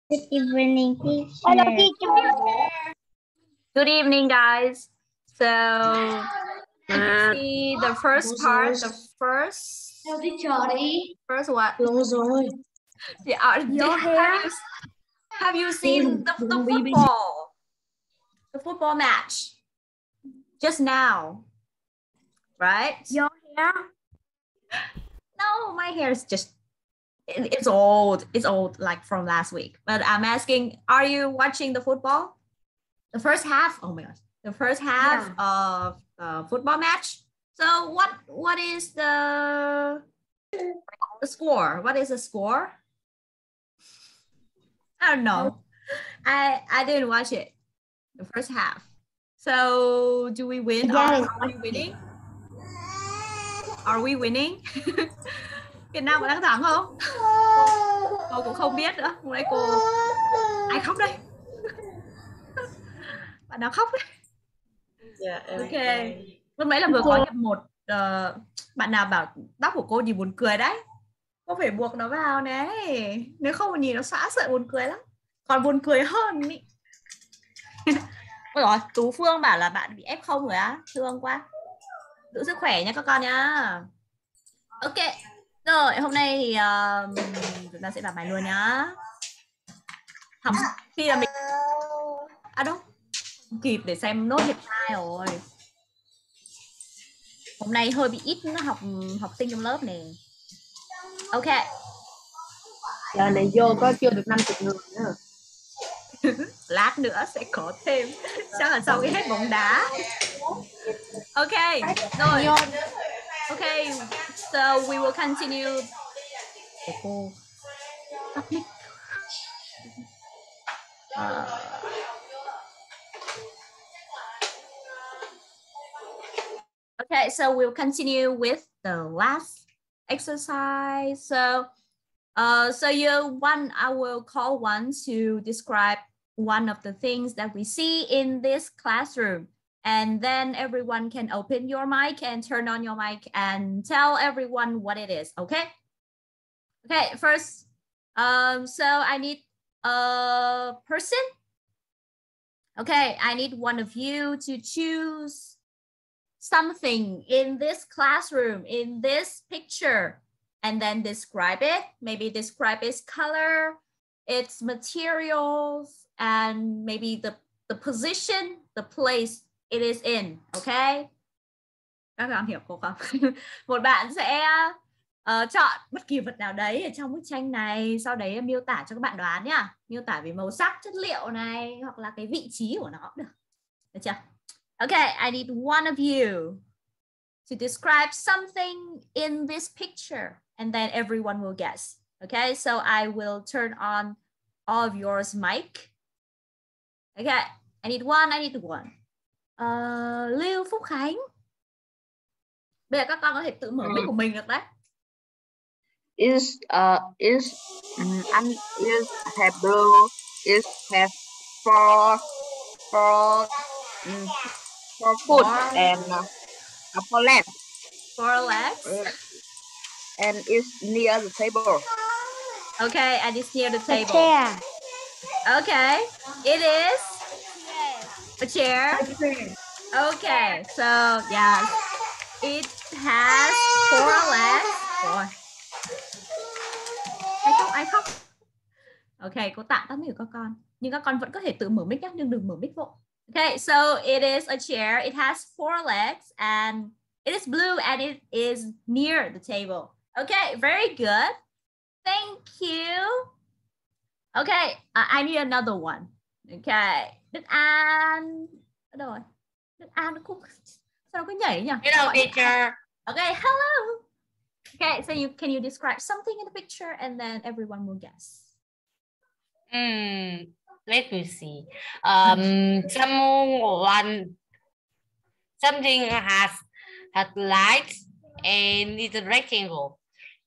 Good evening, teacher. Hello, teacher. Good evening, guys. So let's see the first part. The first. Hello, teacher đi. First what? Lâu rồi. Have you seen the football? The football match just now, right? Your hair. No, my hair is just it's old. It's old, like from last week. But I'm asking, are you watching the football? The first half. Oh my gosh, the first half of the football match. So what is the score? What is the score? I don't know. I didn't watch it. The first half. So do we win? Are we winning? Are we winning? Việt Nam có đang thắng không? Cô cũng không biết nữa. Hôm nay cô ai khóc đây? Bạn nào khóc đấy? Dạ, em Ok. Lúc nãy là vừa có một bạn nào bảo tóc của cô nhìn buồn cười đấy. Cô phải buộc nó vào này. Nếu không mà nhìn nó xõa sợi buồn cười lắm. Còn buồn cười hơn ý. Ôi rồi, Tú Phương bảo là bạn bị F0 rồi á. Thương quá. Giữ sức khỏe nha các con nha. Ok. Rồi, hôm nay thì chúng ta sẽ vào bài luôn nhá. Học khi là mình đâu không kịp để xem nốt hiệp 2 rồi. Hôm nay hơi bị ít học sinh trong lớp này. Ok. giờ này vô có chưa được 50 người nữa. Lát nữa sẽ có thêm. Chắc là sau khi hết bóng đá. Ok. Rồi. Ok. So we will continue. Cô. Okay, so we'll continue with the last exercise. So I will call one to describe one of the things that we see in this classroom. And then everyone can open your mic and turn on your mic and tell everyone what it is, okay? Okay, first, so I need a person. Okay, I need one of you to choose something in this classroom, in this picture, and then describe it. Maybe describe its color, its materials, and maybe the position, the place it is in, okay? Các bạn hiểu cô không? Một bạn sẽ chọn bất kỳ vật nào đấy ở trong bức tranh này, sau đấy miêu tả cho các bạn đoán nhá. Miêu tả về màu sắc, chất liệu này, hoặc là cái vị trí của nó cũng được. Được chưa? Okay, I need one of you to describe something in this picture, and then everyone will guess. Okay, so I will turn on all of yours mic. Okay, I need one. Lưu Phúc Khánh. Bây giờ các con có thể tự mở mic của mình được đấy. Is have blue. It have four foot and four legs. Four legs. And it's near the table. Okay, and it's near the table. Chair. Okay, it is a chair. Okay, so yes, it has four legs. Rồi. Ai khóc? Ok, cô tạm tắt mic của các con. Nhưng các con vẫn có thể tự mở mic nhé, nhưng đừng mở mic vội. Okay, so it is a chair. It has four legs and it is blue and it is near the table. Okay, very good. Thank you. Okay, I need another one. Okay, Đức An. Ở đâu rồi? Đức An nó cũng sao nó cứ nhảy nhỉ? Hello, teacher. Okay, hello. Okay, so can you describe something in the picture and then everyone will guess. Let me see. Something has lights and it's a rectangle.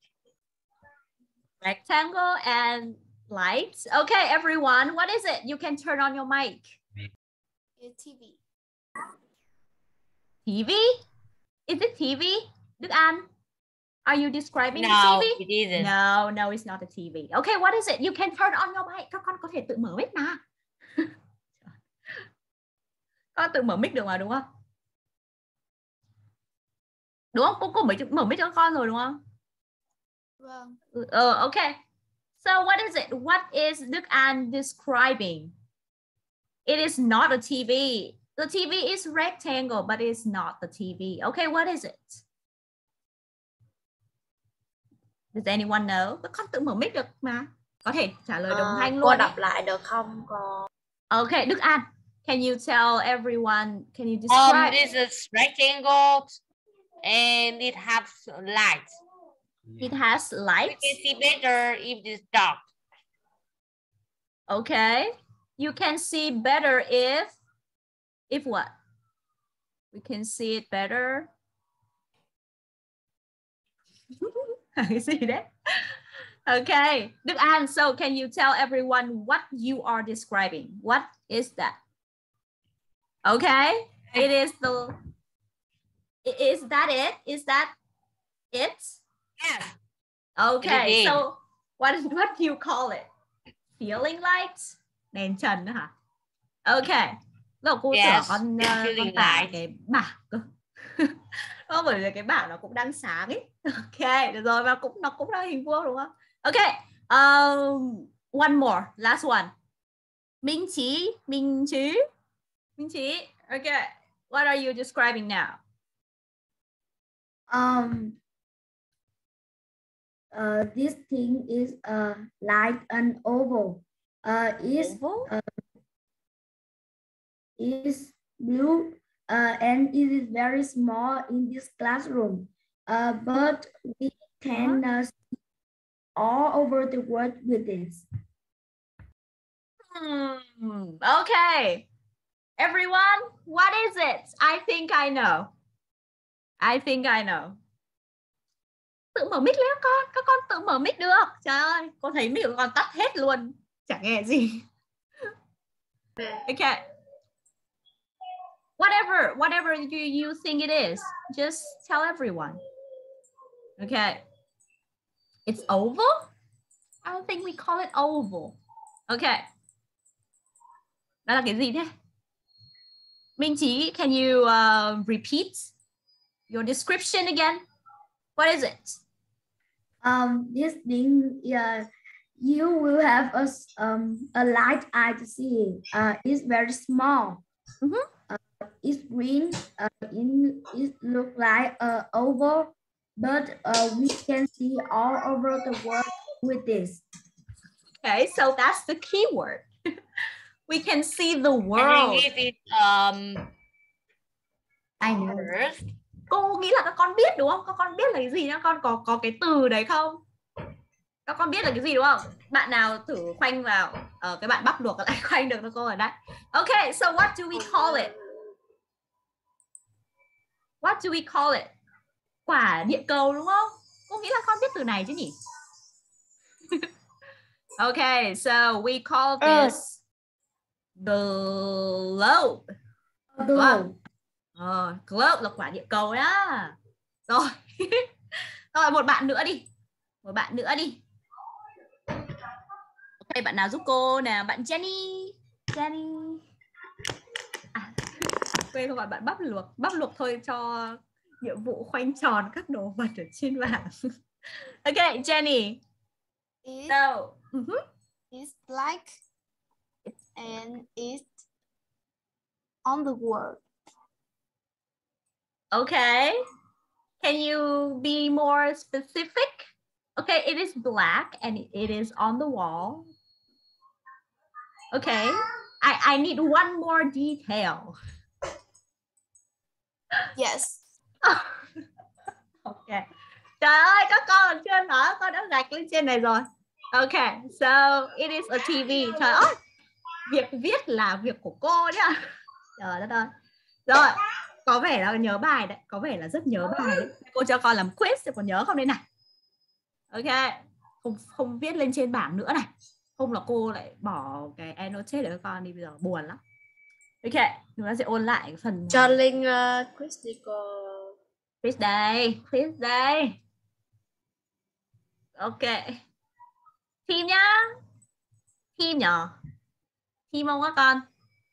Rectangle and lights. Okay, everyone, what is it? You can turn on your mic. It's TV. TV? Is it TV? Đức An? Are you describing the No, TV? it isn't. No, no, it's not a TV. Okay, what is it? You can turn on your mic. Các con có thể tự mở mic mà. Con tự mở mic được mà đúng không? Đúng không? Cô mở mic cho con rồi đúng không? Vâng. Okay. So what is it? What is Đức An describing? It is not a TV. The TV is rectangle, but it's not the TV. Okay, what is it? Does anyone know? Các con tự mở mic được mà. Có thể trả lời đồng thanh luôn. Cô đọc lại được không con? Okay, Đức An, can you tell everyone? Can you describe? This is rectangle and it has lights. It has You lights. can see better if it's dark. Okay. You can see better if what? We can see it better. Cái gì đấy? Okay. Đức An, so can you tell everyone what you are describing? What is that? Okay. It is the... Is that it? Is that it? Yes. Okay. It is. So what do you call it? Ceiling lights? Đèn trần nữa hả? Okay. Rồi cô Yes, tưởng con tả light. cái bảng cơ. Không, bởi vì cái bảng nó cũng đang sáng ấy. Ok, được rồi, và nó cũng đang hình vuông đúng không? Ok. One more, last one. Minh Chí. Okay. What are you describing now? This thing is like an oval. Oval? Is blue and it is very small in this classroom. But we can see all over the world with this. Okay. Everyone, what is it? I think I know. Tự mở mic lên các con tự mở mic được. Trời ơi, con thấy mic của con tắt hết luôn, chẳng nghe gì. Okay. Whatever you think it is, just tell everyone. Okay. It's oval? I don't think we call it oval. Okay. Đó là cái gì thế? Minh Chí, can you repeat your description again? What is it? This thing, you will have a light eye to see. It's very small. It's green. It looks like an oval, but we can see all over the world with this. Okay, so that's the key word. We can see the I world. think it is I know. Earth. Cô nghĩ là các con biết đúng không? Các con biết là cái gì nhá? Con có cái từ đấy không? Các con biết là cái gì đúng không? Bạn nào thử khoanh vào cái bạn bắp luộc lại khoanh được cô ở đây. Okay, so what do we call it? What do we call it? Quả địa cầu đúng không? Cô nghĩ là con biết từ này chứ nhỉ? Okay, so we call this the globe. Globe. Globe là quả địa cầu đó. Rồi. Rồi một bạn nữa đi. Ok, bạn nào giúp cô nào? Bạn Jenny. Quên không, bạn bắp luộc thôi cho nhiệm vụ khoanh tròn các đồ vật ở trên bảng. Ok, Jenny. It's like and it's on the world. Okay. Can you be more specific? Okay, it is black and it is on the wall. Okay. I need one more detail. Yes. Okay. Trời ơi, các con còn chưa nói, con đã gạch lên trên này rồi. Okay, so it is a TV. Trời ơi, việc viết là việc của cô nhá. Trời đất ơi. Rồi, có vẻ là nhớ bài đấy, có vẻ là rất nhớ bài đấy. Cô cho con làm quiz thì còn nhớ không đây này. Ok, không viết lên trên bảng nữa này. Không là cô lại bỏ cái annotate để cho con đi, bây giờ buồn lắm. Ok, chúng ta sẽ ôn lại cái phần Cho Linh quiz đi cô. Quiz đây. Ok. Team nhá. Team nhở? Team không các con?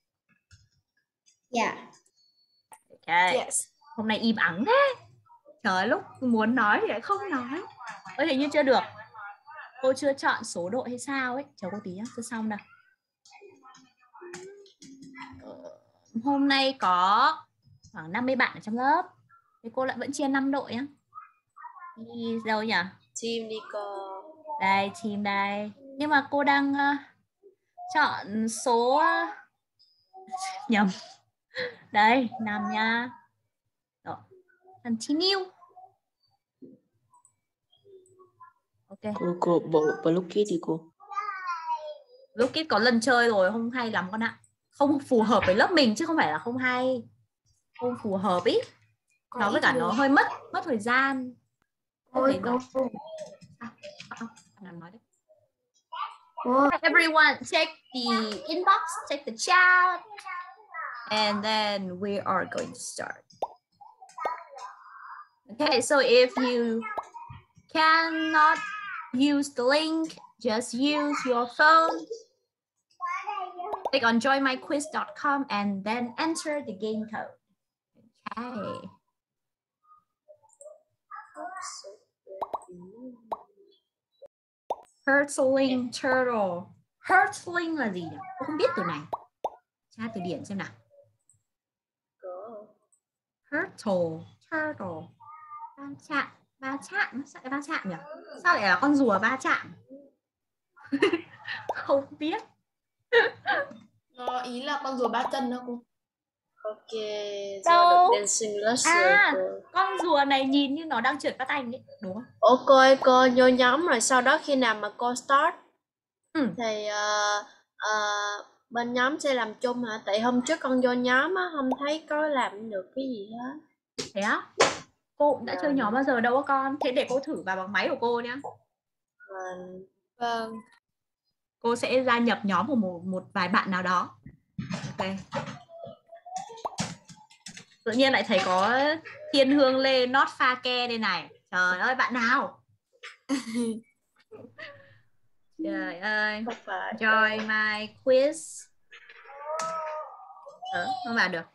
Yeah. Ok. Yes. Hôm nay im ắng thế. Trời, lúc muốn nói thì lại không nói. Ôi, hình như chưa được. Cô chưa chọn số đội hay sao ấy. Chờ cô tí nhá, chưa xong đâu. Hôm nay có khoảng 50 bạn ở trong lớp. Thì cô lại vẫn chia 5 đội nhá. Đi đâu nhỉ? Team đi cô. Đây, team đây. Nhưng mà cô đang chọn số nhầm. Đây, 5 nha. Rồi. Continue. Ok. Cô bộ Blue Kid thì cô. Blue Kid có lần chơi rồi, không hay lắm con ạ. Không phù hợp với lớp mình chứ không phải là không hay. Không phù hợp ý. Nó với cả nó hơi mất thời gian. Ôi cô. Everyone check the inbox, check the chat. And then we are going to start. Okay, so if you cannot use the link, just use your phone. Click on joinmyquiz.com and then enter the game code. Okay. Hurtling turtle. Hurtling là gì nhỉ? Tôi không biết từ này. Tra từ điển xem nào. Turtle. Turtle. Va chạm. Sao lại va chạm nhỉ? Sao lại là con rùa va chạm? Không biết. Ý là con rùa ba chân đó cô. Ok. Đâu? Dancing lesson. À, con rùa này nhìn như nó đang trượt patin anh ấy, đúng không? Ủa cô vô nhóm rồi sau đó khi nào mà cô start thì bên nhóm sẽ làm chung hả? Tại hôm trước con vô nhóm á, không thấy có làm được cái gì hết. Thế á? Cô cũng đã chơi nhóm bao giờ đâu á con. Thế để cô thử vào bằng máy của cô nhá. Vâng. Cô sẽ gia nhập nhóm của một vài bạn nào đó. Ok. Tự nhiên lại thấy có Thiên Hương Lê not pha ke đây này. Trời ơi, bạn nào? Trời ơi. Join my quiz. Không vào được.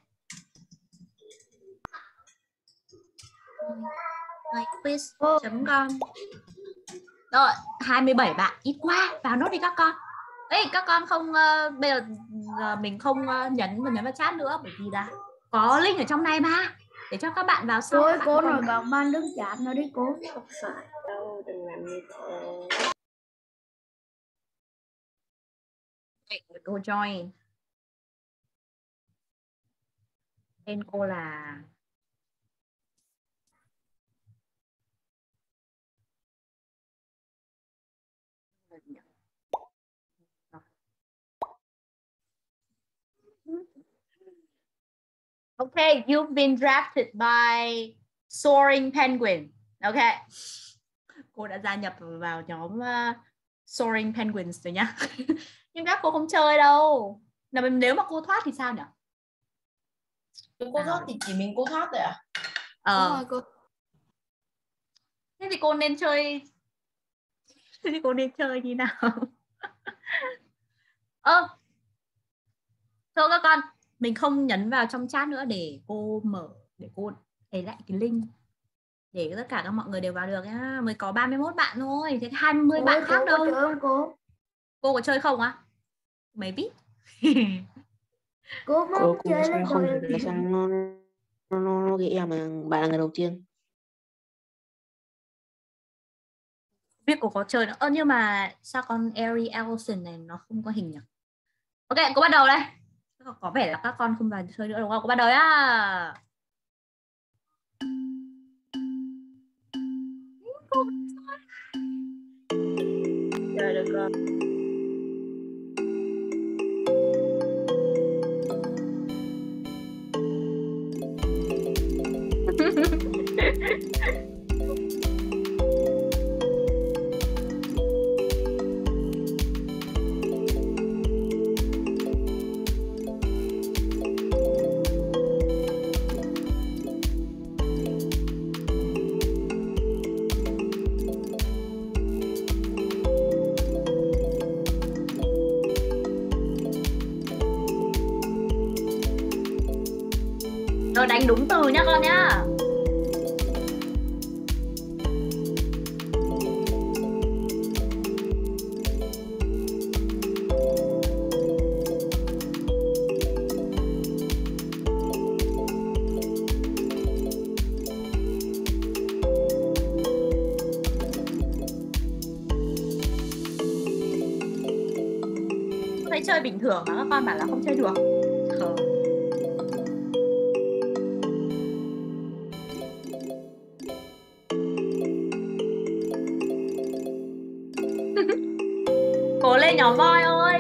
myquiz.com. Rồi, 27 bạn, ít quá, vào nốt đi các con. Ê, các con không bây giờ mình không nhấn vào chat nữa bởi vì là có link ở trong này mà, để cho các bạn vào sau. Cô rồi còn ban đứng chat nữa đi cô. Không phải đâu, đừng làm như thế. Cô join. Tên cô là Okay, you've been drafted by Soaring Penguin. Okay. Cô đã gia nhập vào nhóm Soaring Penguins rồi nhá. Nhưng các cô không chơi đâu. Nếu mà cô thoát thì sao nhỉ? Cô thoát thì chỉ mình cô thoát thôi à? Đúng rồi cô. Thế thì cô nên chơi. Thế thì cô nên chơi như nào? Thôi các con, mình không nhấn vào trong chat nữa để cô mở, để cô thấy lại cái link để tất cả các mọi người đều vào được nhá. Mới có 31 bạn thôi, thế 20 bạn khác đâu. Cô có chơi không á? Maybe. Cô chơi lên không hiểu là sao nó ghi em mà bạn là người đầu tiên. Biết cô có chơi nữa. Nhưng mà sao con Ari Ellison này nó không có hình nhỉ? Ok, cô bắt đầu đây. Có vẻ là các con không vào chơi nữa đúng không? Cô bắt đầu á. Rồi được rồi. nhớ đánh đúng từ nhá con nhá. Chơi bình thường mà các con bảo là không chơi được. Cố lên nhỏ voi ơi.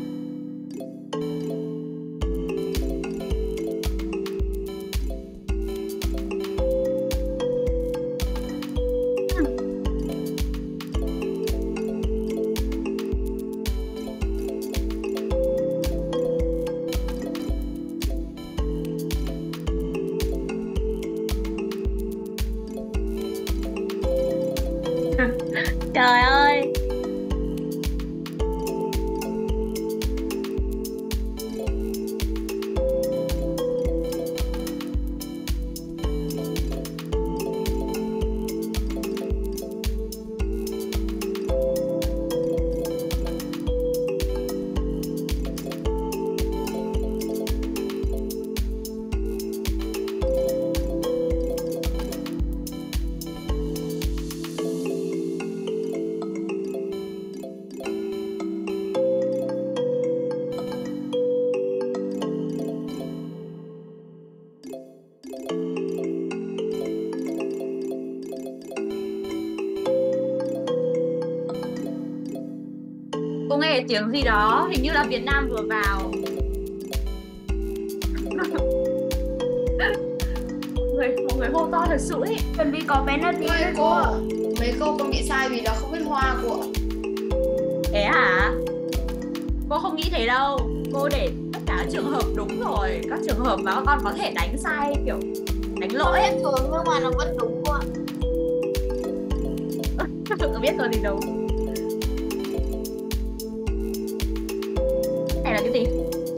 Trời ơi. Cô nghe tiếng gì đó, hình như là Việt Nam vừa vào. Mọi người hô to thật sự ấy. Chuẩn bị có penalty đấy cô. Mấy cô con bị sai vì nó không biết hoa của. Thế hả? Cô không nghĩ thế đâu. Cô để tất cả các trường hợp đúng rồi. Các trường hợp mà các con có thể đánh sai, kiểu đánh lỗi ấy. Thường nhưng mà nó vẫn đúng cô ạ. Không biết rồi gì đâu. Này là cái gì?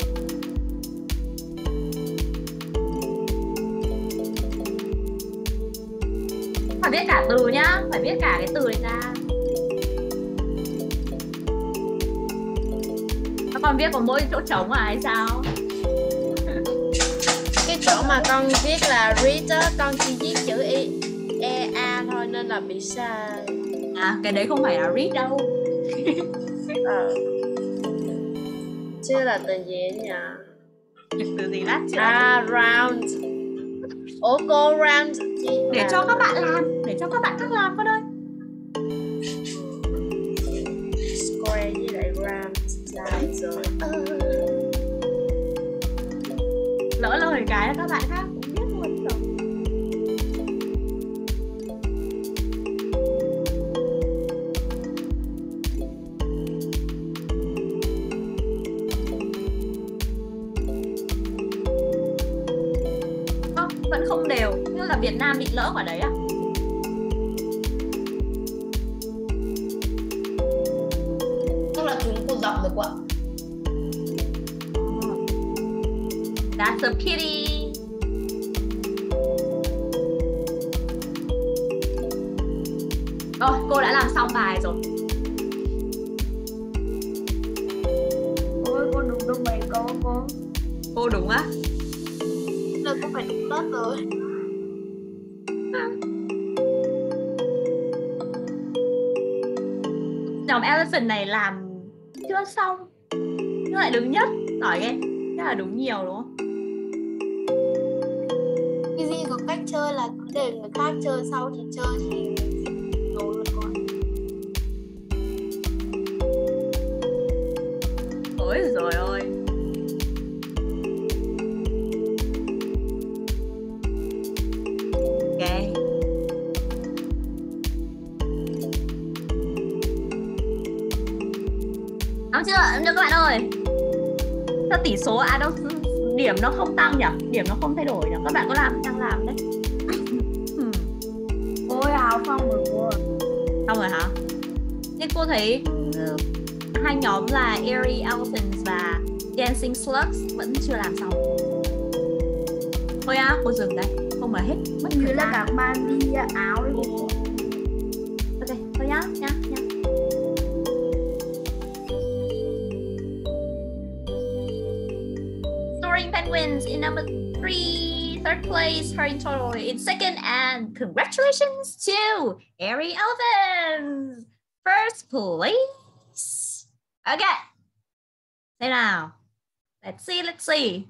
Phải biết cả từ nhá, phải biết cả cái từ này ra. Các con biết có mỗi chỗ trống à hay sao? Cái chỗ mà con viết là read á, con chỉ viết chữ EA thôi nên là bị sai. À, cái đấy không phải là read đâu. Chứ là từ gì nhỉ? Từ gì lát chưa? À, round. Ủa cô round gì? Để cho các bạn làm, để cho các bạn các làm con ơi. Square với lại round sai rồi. Lỡ lời cái là các bạn khác cũng biết luôn rồi. Vẫn không đều, như là Việt Nam bị lỡ ở đấy à? Tức là chúng cô đọc được ạ. That's a pity. Rồi, cô đã làm xong bài rồi. Ôi, cô đúng đúng mấy câu cô. Cô đúng á? Là cô phải đúng lớp rồi. Nhóm Elephant này làm chưa xong nhưng lại đứng nhất, giỏi ghê. Thế là đúng nhiều đúng không? Cái gì có cách chơi là cứ để người khác chơi sau thì chơi thì đủ rồi con. Ôi giời ơi. Ok. Đúng chưa? Các bạn ơi. Sao tỷ số đâu điểm nó không tăng nhỉ? Điểm nó không thay đổi nhỉ? Các bạn có đang làm đấy. Ôi Hào xong rồi cô. Xong rồi hả? Thế cô thấy hai nhóm là Airy Elephants và Dancing Slugs vẫn chưa làm xong. Thôi á, cô dừng đây. Không mà hết mất Như thời là gian. các bạn đi áo đấy cô. Ok, thôi nhá. Soaring Penguins in number 3, third place, her in total in second, and congratulations to Airy Elephants, first place. Okay, thế nào? Let's see.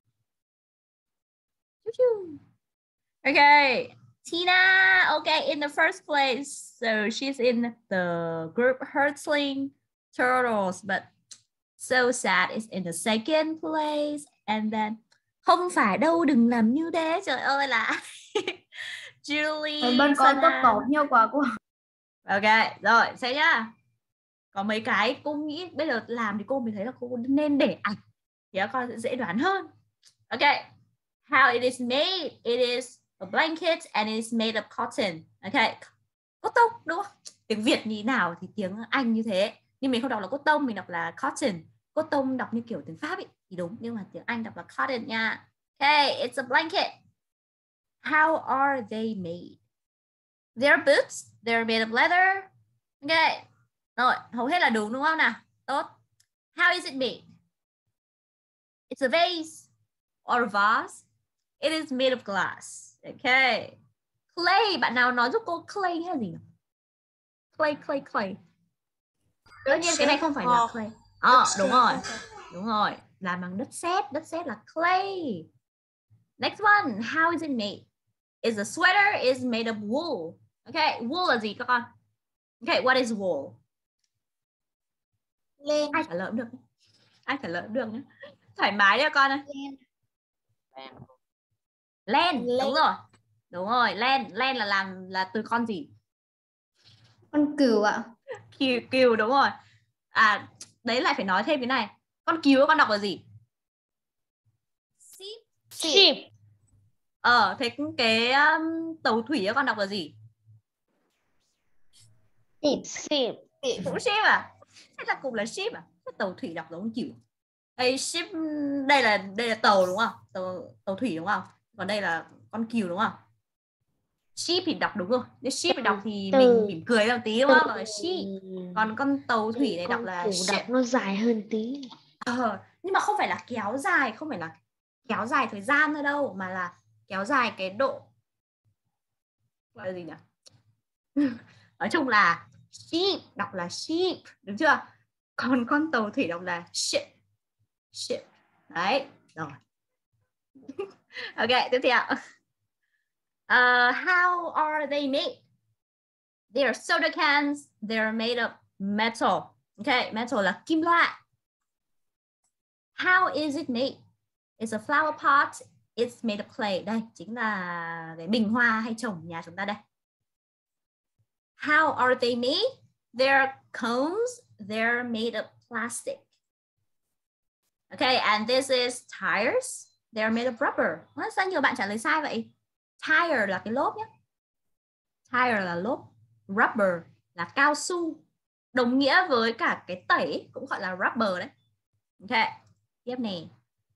Okay, Tina, okay, in the first place. So she's in the group Hurtling Turtles, but so sad is in the second place. And then không phải đâu, đừng làm như thế, trời ơi là Julie. Bên con tốt nhau quá cô. Ok, rồi, xem nhá. Có mấy cái cô nghĩ bây giờ làm thì cô mới thấy là cô nên để ảnh thì các con sẽ dễ đoán hơn. Ok, how it is made. It is a blanket and it is made of cotton. Ok, cotton đúng không? Tiếng Việt như nào thì tiếng Anh như thế. Nhưng mình không đọc là cotton, mình đọc là cotton. Cotton đọc như kiểu tiếng Pháp ấy thì đúng, nhưng mà tiếng Anh đọc là cotton nha. Ok, it's a blanket. How are they made? They're boots. They're made of leather. Ok, rồi, hầu hết là đúng không nào? Tốt. How is it made? It's a vase or a vase. It is made of glass. Okay. Clay, bạn nào nói giúp cô clay hay gì? Clay. Tất nhiên cái này không phải là clay. Đúng rồi. Làm bằng đất sét là clay. Next one, how is it made? Is a sweater is made of wool. Okay, wool là gì các con? Okay, what is wool? Len. Ai trả lời được nhé. Thoải mái nha con ơi. Len, đúng rồi, len là từ con gì? Con cừu ạ. Cừu đúng rồi. À, đấy lại phải nói thêm cái này. Con cừu con đọc là gì? Sheep. Thế cái tàu thủy con đọc là gì? Sheep. Cũng ship à? Thế là cùng là ship à? Thế tàu thủy đọc giống cừu. Đây ship, đây là tàu đúng không? Tàu thủy đúng không? Còn đây là con cừu đúng không? Ship thì đọc đúng rồi. Nếu ship thì đọc thì mình mỉm cười ra một tí đúng không? Gọi là sheep. Còn con tàu thủy này đọc là ship. Đọc nó dài hơn tí. Nhưng mà không phải là kéo dài thời gian nữa đâu, mà là kéo dài cái độ, gọi là gì nhỉ? Nói chung là sheep đọc là sheep, đúng chưa? Còn con tàu thủy đọc là ship. Đấy, rồi. Ok, tiếp theo. How are they made? They are soda cans. They are made of metal. Okay, metal là kim loại. How is it made? It's a flower pot. It's made of clay. Đây chính là cái bình hoa hay trồng nhà chúng ta đây. How are they made? They're cones. They're made of plastic. Okay, and this is tires. They're made of rubber. Sao nhiều bạn trả lời sai vậy? Tire là cái lốp nhé. Tire là lốp. Rubber là cao su. Đồng nghĩa với cả cái tẩy cũng gọi là rubber đấy. Ok, tiếp này.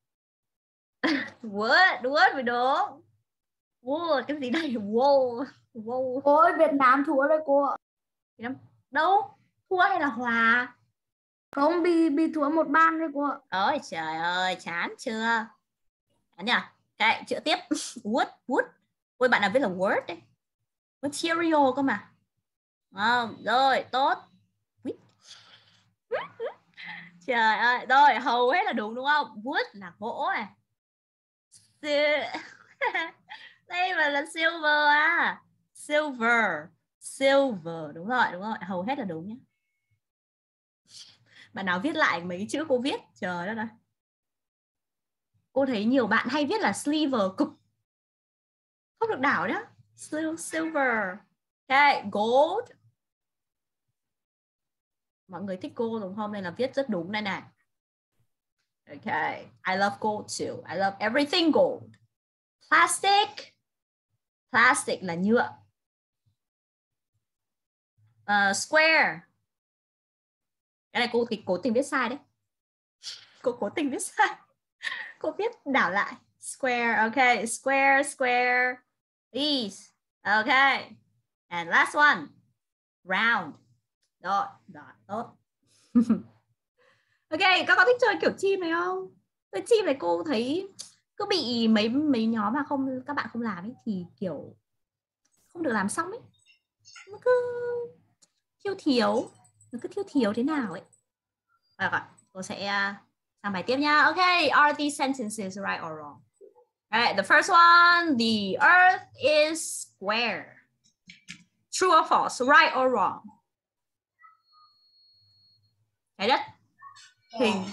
Wood mới đúng. Wool cái gì đây? Wool. Ôi, Việt Nam thua rồi cô ạ. Đâu? Thua hay là hòa? Không, bị thua một bàn rồi cô ạ. Ôi trời ơi, chán chưa? Chán nhỉ? Okay, chữa tiếp. Wood. Ôi, bạn nào viết là word đấy. Material cơ mà. Rồi, tốt. Trời ơi, rồi hầu hết là đúng không? Wood là gỗ này. Đây mà là silver à? Silver, đúng rồi, hầu hết là đúng nhé. Bạn nào viết lại mấy chữ cô viết, trời đất ơi. Cô thấy nhiều bạn hay viết là sliver cực. Không được đảo nhá. Silver. Ok, gold. Mọi người thích gold đúng không? Nên là viết rất đúng đây này. Ok, I love gold too. I love everything gold. Plastic là nhựa. Square. Cái này cô cố tình viết sai đấy. Cô cố tình viết sai. Cô viết đảo lại. Square. Okay. Square, square. These. Okay. And last one. Round. Rồi, tốt. Ok, các con thích chơi kiểu team này không? Cái team này cô thấy cứ bị mấy nhóm mà các bạn không làm ấy thì kiểu không được làm xong ấy. Nó cứ thiếu. Nó cứ thiếu thế nào ấy. Rồi, cô sẽ sang bài tiếp nha. Okay, are these sentences right or wrong? Alright, the first one, the earth is square. True or false? Right or wrong? Trái đất hình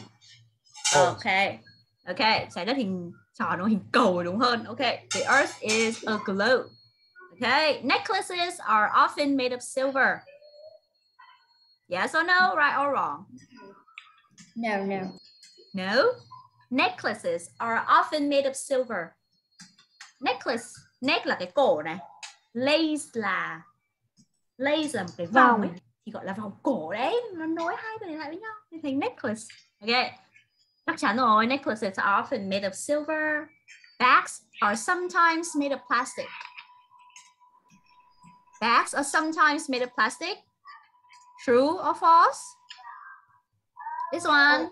okay, trái đất hình tròn, nó hình cầu đúng hơn. Okay, the earth is a globe. Okay, necklaces are often made of silver. Yes or no? Right or wrong? No. Necklaces are often made of silver. Necklace, neck là cái cổ này, lace là một cái vòng ấy, thì gọi là vòng cổ đấy, nó nối hai bên lại với nhau nên thành necklace. Ok, chắc chắn rồi. Necklaces are often made of silver. Bags are sometimes made of plastic. Bags are sometimes made of plastic. True or false? This one.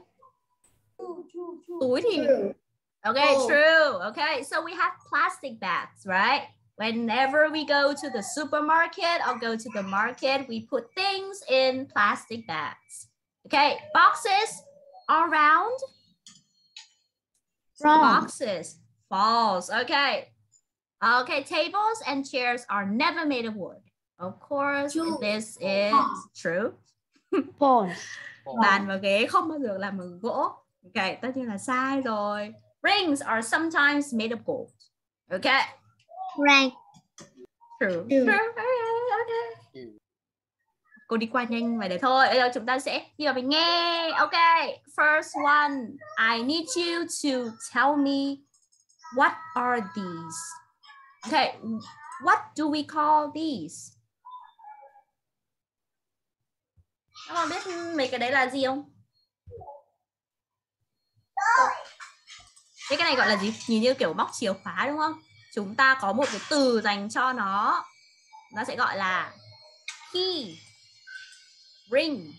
Túi thì okay, true. Okay, so we have plastic bags, right? Whenever we go to the supermarket or go to the market, we put things in plastic bags. Okay, boxes are round. Wrong. Boxes, false. Okay. Okay, tables and chairs are never made of wood. Of course, this is true. False. Bàn và ghế không bao giờ làm bằng gỗ. Okay, tất nhiên là sai rồi. Rings are sometimes made of gold. Okay. Right. True. Okay. Cô đi qua nhanh vậy để thôi. Bây giờ chúng ta sẽ đi vào mình nghe. Okay. First one, I need you to tell me what are these. Okay. What do we call these? Các con biết mấy cái đấy là gì không? Thế cái này gọi là gì? Nhìn như kiểu móc chìa khóa đúng không? Chúng ta có một cái từ dành cho nó. Nó sẽ gọi là key ring.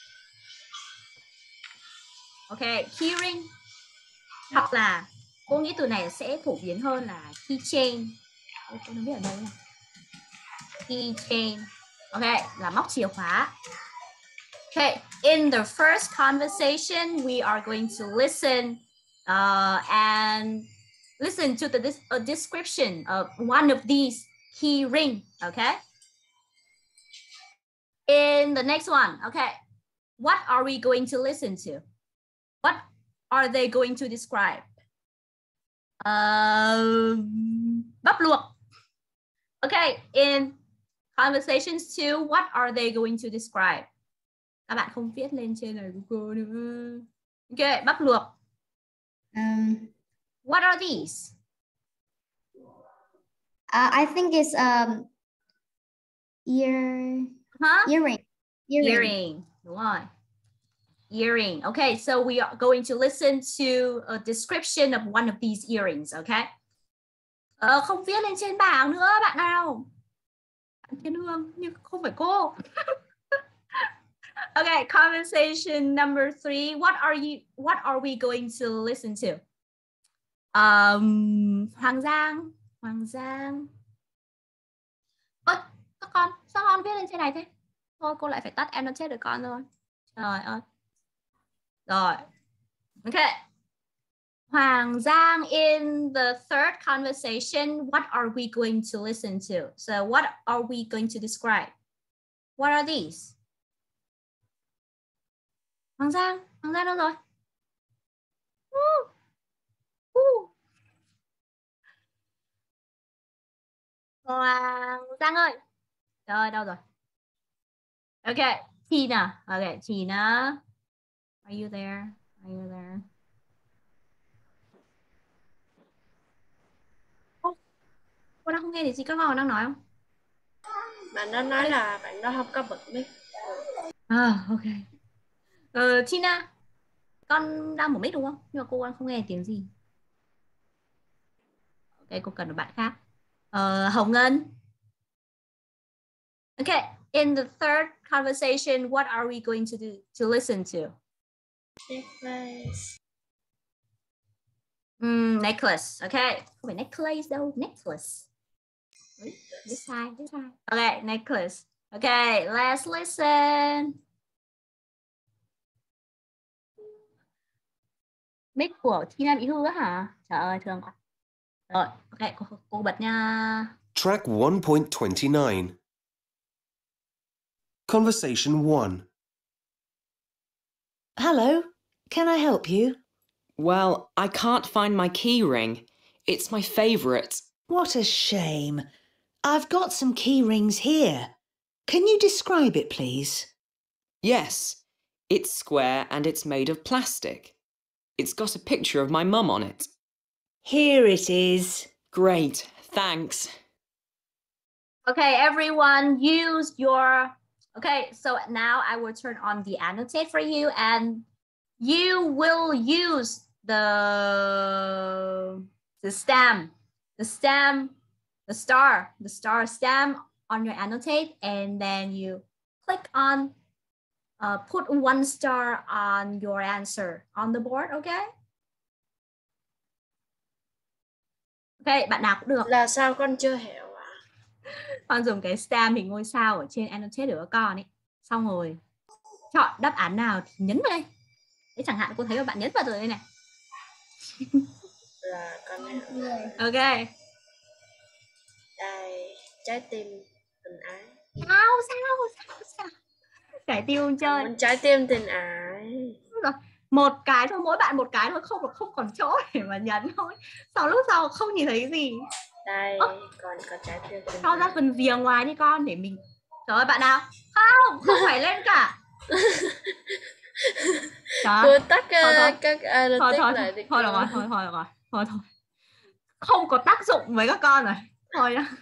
Ok, key ring. Hoặc là cô nghĩ từ này sẽ phổ biến hơn là keychain. Cô không biết ở đâu này. Keychain. Ok, là móc chìa khóa. Okay, in the first conversation, we are going to listen and listen to the description of one of these key ring. Okay. In the next one, okay, what are we going to listen to? What are they going to describe? Bắp luộc. Okay, in conversations 2, what are they going to describe? Các bạn không viết lên trên này của cô nữa. Ok, bắp luộc. What are these? I think it's earring. Đúng rồi. Earring. Okay, so we are going to listen to a description of one of these earrings, okay? Không viết lên trên bảng nữa bạn nào. Bạn Thiên Hương, nhưng không phải cô. Okay, conversation number 3. What are we going to listen to? Hoàng Giang. Ơ, các con, sao con viết lên trên này thế? Thôi cô lại phải tắt em, nó chết được con rồi. Trời ơi. Rồi. Okay. Hoàng Giang, in the third conversation, what are we going to listen to? So what are we going to describe? What are these? Hoàng Giang đâu rồi? Hoàng Giang ơi. Rồi, đâu rồi? Okay, Tina. Okay, Tina. Are you there? Cô đang không nghe gì các con đang nói không? Bạn đó nói là bạn đó không có bật mic. Ok. Tina, con đang mở mic đúng không? Nhưng mà cô đang không nghe tiếng gì. Đây cô cần một bạn khác. Hồng Ngân. Okay, in the third conversation, what are we going to listen to? Necklace. Necklace. Okay, không phải necklace đâu, necklace. Biết sai. Okay, necklace. Okay, let's listen. Mic của Tina bị hư á hả? Trời ơi, thương quá. Rồi, ok, cô bật nha. Track 1.29. Conversation 1. Hello, can I help you? Well, I can't find my key ring. It's my favourite. What a shame. I've got some key rings here. Can you describe it, please? Yes, it's square and it's made of plastic. It's got a picture of my mum on it. Here it is. Great, thanks. Okay, everyone use your... Okay, so now I will turn on the annotate for you and you will use the stamp, the star stamp on your annotate, and then you click on put 1 star on your answer on the board, okay? Ok, bạn nào cũng được. Là sao con chưa hiểu ạ? Con dùng cái stamp hình ngôi sao ở trên annotate của con ấy. Xong rồi chọn đáp án nào thì nhấn vào đây. Đấy, chẳng hạn cô thấy bạn nhấn vào rồi đây này. Là con hiểu. Ok. Đây, trái tim tình ái. Sao? Trái tim chơi. Trái tim tình ái. Một cái thôi, mỗi bạn một cái thôi, không còn chỗ để mà nhấn thôi. Sau lúc sau không nhìn thấy cái gì. Đây, còn có trái tim tình ái. Cho ra phần rìa ngoài đi con để mình. Trời ơi, bạn nào? Không phải lên cả. Cô tắt các analytics lại đi. Thôi rồi. Không có tác dụng với các con rồi. Thôi nhá.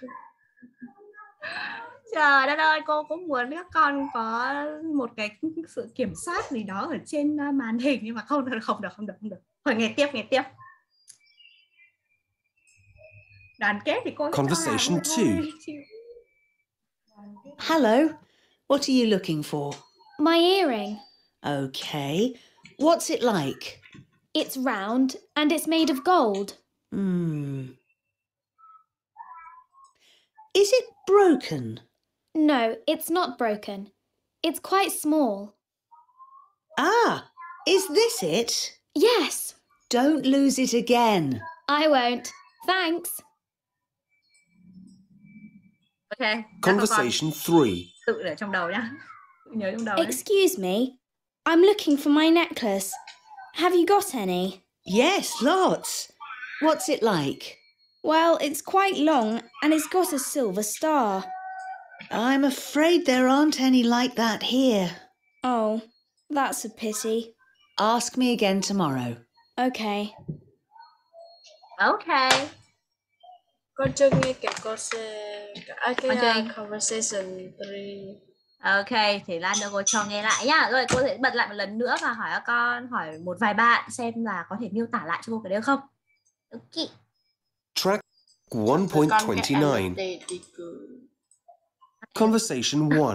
Trời đất ơi, cô cũng muốn các con có một cái sự kiểm soát gì đó ở trên màn hình, nhưng mà không được. Thôi nghe tiếp. Đoàn kết thì cô Conversation 2. Hello, what are you looking for? My earring. Okay, what's it like? It's round and it's made of gold. Is it broken? No, it's not broken. It's quite small. Ah, is this it? Yes. Don't lose it again. I won't. Thanks. Okay. Conversation 3. Tự để trong đầu nhá. Nhớ trong đầu. Excuse me. I'm looking for my necklace. Have you got any? Yes, lots. What's it like? Well, it's quite long and it's got a silver star. I'm afraid there aren't any like that here. Oh, that's a pity. Ask me again tomorrow. Okay. Okay. Con chưa nghe kể cô sẽ conversation 3. Ok, thì lát nữa cô cho nghe lại nhá. Rồi cô sẽ bật lại một lần nữa và hỏi các con, hỏi một vài bạn xem là có thể miêu tả lại cho cô cái đấy không. Ok. Track 1.29. Conversation 1.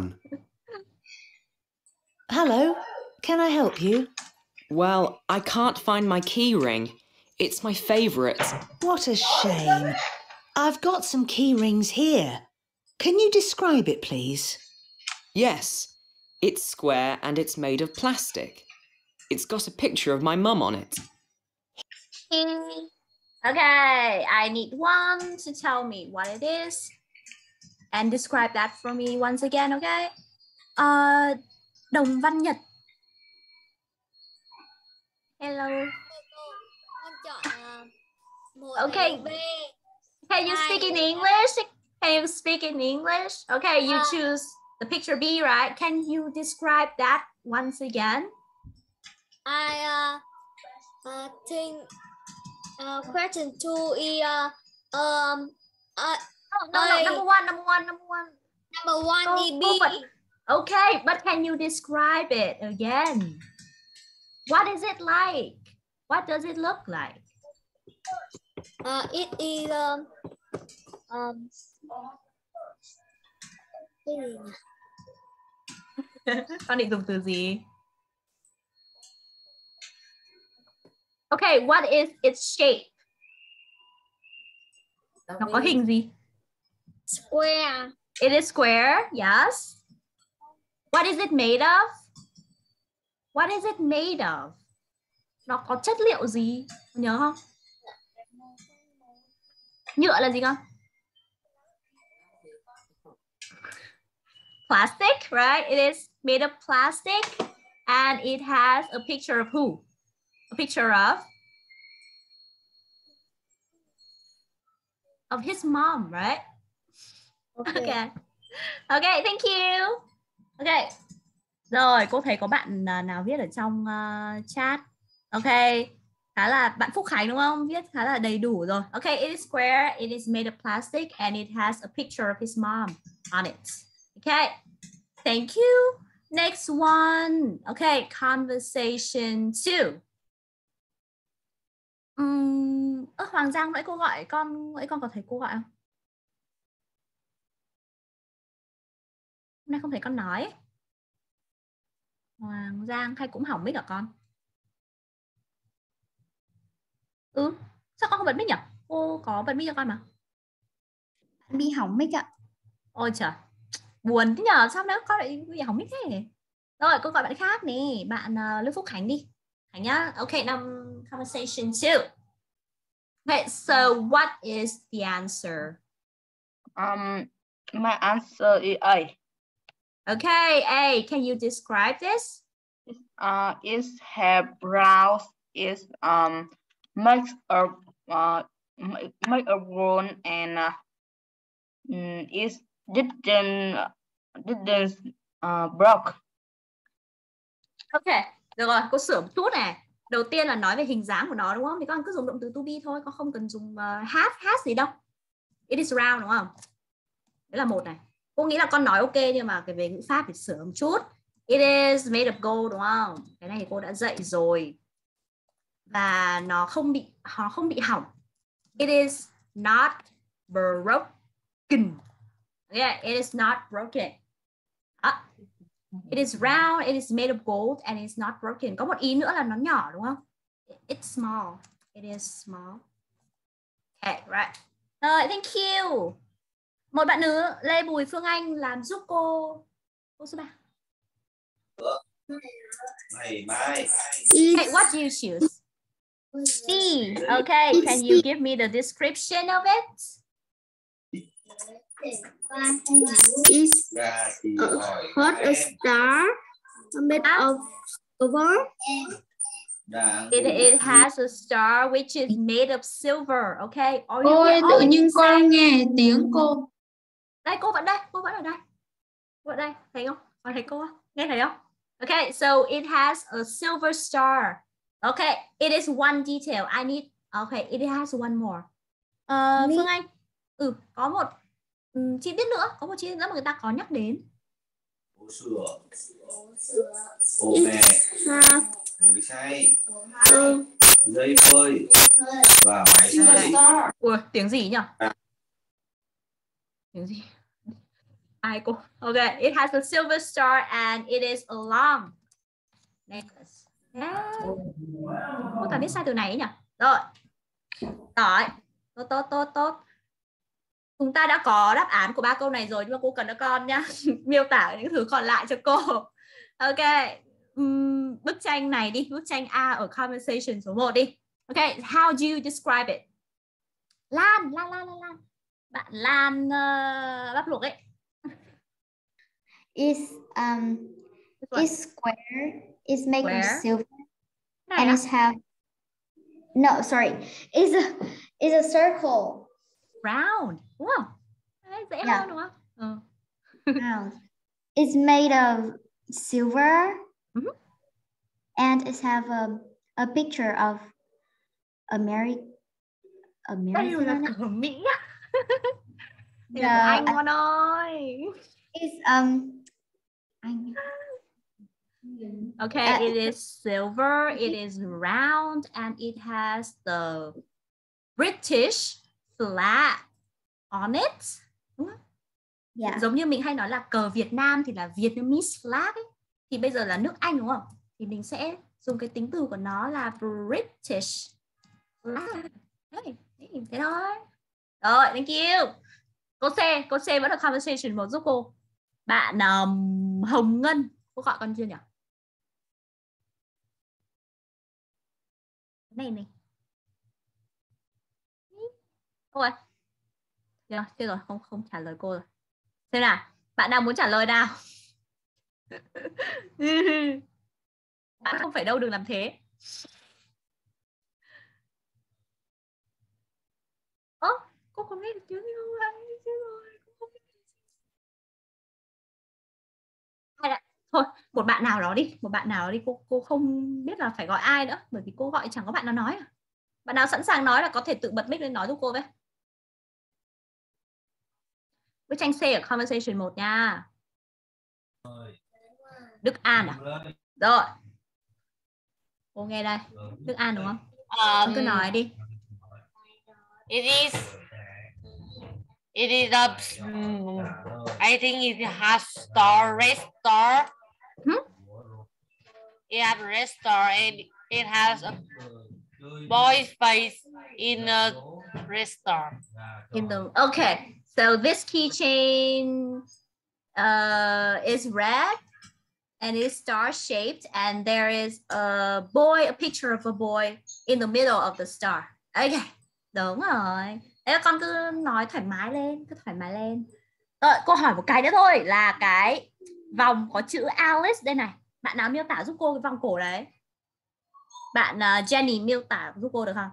Hello, can I help you? Well, I can't find my key ring. It's my favourite. What a shame. I've got some key rings here. Can you describe it, please? Yes, it's square and it's made of plastic. It's got a picture of my mum on it. Okay, I need one to tell me what it is and describe that for me once again, okay? Đồng Văn Nhật. Hello. Okay. Can you speak in English? Can you speak in English? Okay, you choose the picture B, right? Can you describe that once again? I think question 2 is no, number one. Number 1 is B. Okay, but can you describe it again? What is it like? What does it look like? It is cái gì nhỉ? Con định dùng từ gì? Okay, what is its shape? Nó có hình gì? Square. It is square, yes. What is it made of? What is it made of? Nó có chất liệu gì? Nhớ không? Nhựa là gì con? Plastic, right? It is made of plastic and it has a picture of who? A picture of his mom, right? Okay. Okay, thank you. Okay. Rồi, cô thấy có bạn nào viết ở trong chat. Okay. Khá là bạn Phúc Khánh đúng không? Viết khá là đầy đủ rồi. Okay, it is square, it is made of plastic and it has a picture of his mom on it. Okay. Thank you. Next one. Okay, conversation 2. Hoàng Giang nãy cô gọi con, nãy con có thấy cô gọi không? Hôm nay không thấy con nói. Hoàng Giang hay cũng hỏng mic hả con? Sao con không bật mic nhỉ? Cô có bật mic cho con mà. Bị hỏng mic ạ. Ôi trời, buồn thế nhờ, sao nếu con lại bị hỏng mic thế? Rồi, cô gọi bạn khác nè, bạn Lưu Phúc Khánh đi. Khánh nhá. Okay, now conversation 2. Okay, so what is the answer? My answer is A. Okay, A. Can you describe this? Its hair brown. It makes a roll and it didn't broke. Okay, được rồi, cô sửa một chút này. Đầu tiên là nói về hình dáng của nó đúng không? Thì con cứ dùng động từ to be thôi, con không cần dùng has gì đâu. It is round đúng không? Đấy là một này. Cô nghĩ là con nói ok nhưng mà cái về ngữ pháp thì sửa một chút. It is made of gold đúng không? Cái này thì cô đã dạy rồi. Và nó không bị hỏng. It is not broken. Yeah, it is not broken. It is round, it is made of gold and it's not broken. Có một ý nữa là nó nhỏ đúng không? It's small. It is small. Okay, right. Rồi, thank you. Một bạn nữa, Lê Bùi Phương Anh làm giúp cô số 3. Hey, what do you choose? C. Okay, can you give me the description of it? It's hot a star made of silver. It has a star which is made of silver. Okay. Ôi, tự nhiên con nghe tiếng cô. Đây, cô vẫn đây, cô vẫn ở đây. Cô ở đây, thấy không? Con thấy cô không? Nghe thấy không? Okay, so it has a silver star. Okay, it is one detail. I need. Okay, it has one more. Phương Anh. Có một chi tiết nữa, có một chi tiết nữa mà người ta có nhắc đến. Ô mẹ, nồi xay, dây phơi và máy sấy. Ủa, tiếng gì nhỉ? Tiếng gì? Ai cô? Okay, it has a silver star and it is a long necklace. Cô ta biết sai từ này ấy nhỉ? Rồi. Tốt. Chúng ta đã có đáp án của 3 câu này rồi nhưng mà cô cần các con nhá miêu tả những thứ còn lại cho cô. Ok, bức tranh này đi, bức tranh A ở conversation số 1 đi. Ok, how do you describe it? Lan. Bạn Lan bắp luộc ấy. It's square. It's made of silver. And it's have it's a circle. Round. Wow. Dễ hơn đúng không? Round. It's made of silver. And it have a picture of American. Đây là của Mỹ. Anh con ơi. It's Okay, it is silver, it is round, and it has the British flag on it. Đúng không? Dạ. Giống như mình hay nói là cờ Việt Nam thì là Vietnamese flag ấy. Thì bây giờ là nước Anh đúng không? Thì mình sẽ dùng cái tính từ của nó là British flag. Đấy, thế thôi. Rồi, thank you. Cô C vẫn là conversation 1 giúp cô. Bạn Hồng Ngân, cô gọi con chưa nhỉ? Này. Ôi. Chưa rồi, không trả lời cô rồi. Xem nào, bạn nào muốn trả lời nào? Bạn không phải đâu, đừng làm thế. Cô không nghe được tiếng yêu anh chứ rồi. Thôi, một bạn nào đó đi, cô không biết là phải gọi ai nữa, bởi vì cô gọi chẳng có bạn nào nói. Bạn nào sẵn sàng nói là có thể tự bật mic lên nói giúp cô với. Với Tranh C ở conversation 1 nha. Đức An à? Rồi. Cô nghe đây. Đức An đúng không? Con cứ nói đi. It is a I think it has red star. It has a red star and it has a boy's face in a red star. Okay. So this keychain is red and it's star shaped, and there is a picture of a boy in the middle of the star. Okay, đúng rồi. Đấy, con cứ nói thoải mái lên, Rồi, cô hỏi một cái nữa thôi, là cái vòng có chữ Alice đây này. Bạn nào miêu tả giúp cô cái vòng cổ đấy? Bạn Jenny miêu tả giúp cô được không?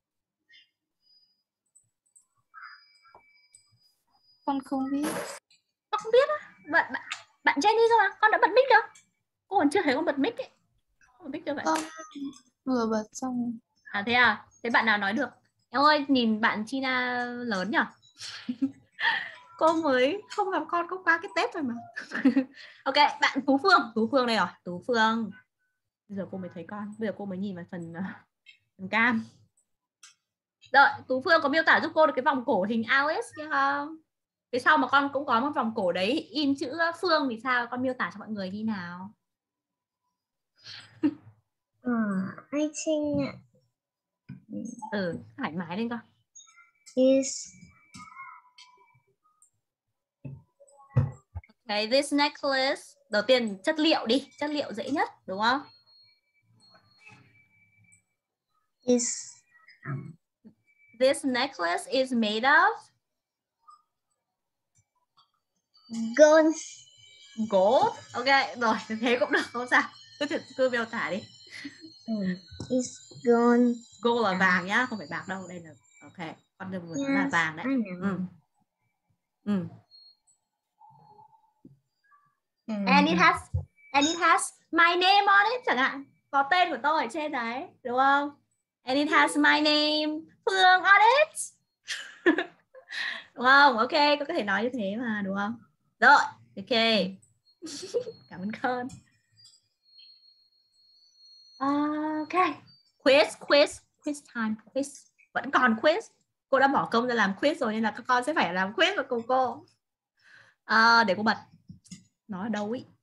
Con không biết. Con không biết á? Bạn Jenny cơ mà, con đã bật mic chưa? Cô còn chưa thấy con bật mic ấy. Bật mic chưa vậy? Con vừa bật xong. À thế à? Thế bạn nào nói được? Em ơi, nhìn bạn China lớn nhỉ? Cô mới không gặp con có qua cái Tết rồi mà. Ok, bạn Tú Phương đây rồi. Tú Phương. Bây giờ cô mới thấy con. Bây giờ cô mới nhìn vào phần cam. Rồi, Tú Phương có miêu tả giúp cô được cái vòng cổ hình Alice kia không? Phía sau mà con cũng có một vòng cổ đấy in chữ Phương thì sao? Con miêu tả cho mọi người đi nào. I think thoải mái lên con. is Okay, this necklace. Đầu tiên chất liệu đi, chất liệu dễ nhất đúng không? This necklace is made of gold. Gold. Ok, rồi, thế cũng được, không sao. Cứ miêu tả đi. Is gold. Gold là vàng nhá, không phải bạc đâu, đây là ok. Con đừng vừa nói là vàng đấy. And it has my name on it chẳng hạn, có tên của tôi ở trên đấy, đúng không? And it has my name Phương on it. Đúng không? Ok, con có thể nói như thế mà, đúng không? Rồi, ok. Cảm ơn con. Ok. Quiz time. Quiz. Vẫn còn quiz. Cô đã bỏ công ra làm quiz rồi nên là các con sẽ phải làm quiz vào cùng cô. Để cô bật. Nó ở đâu ý?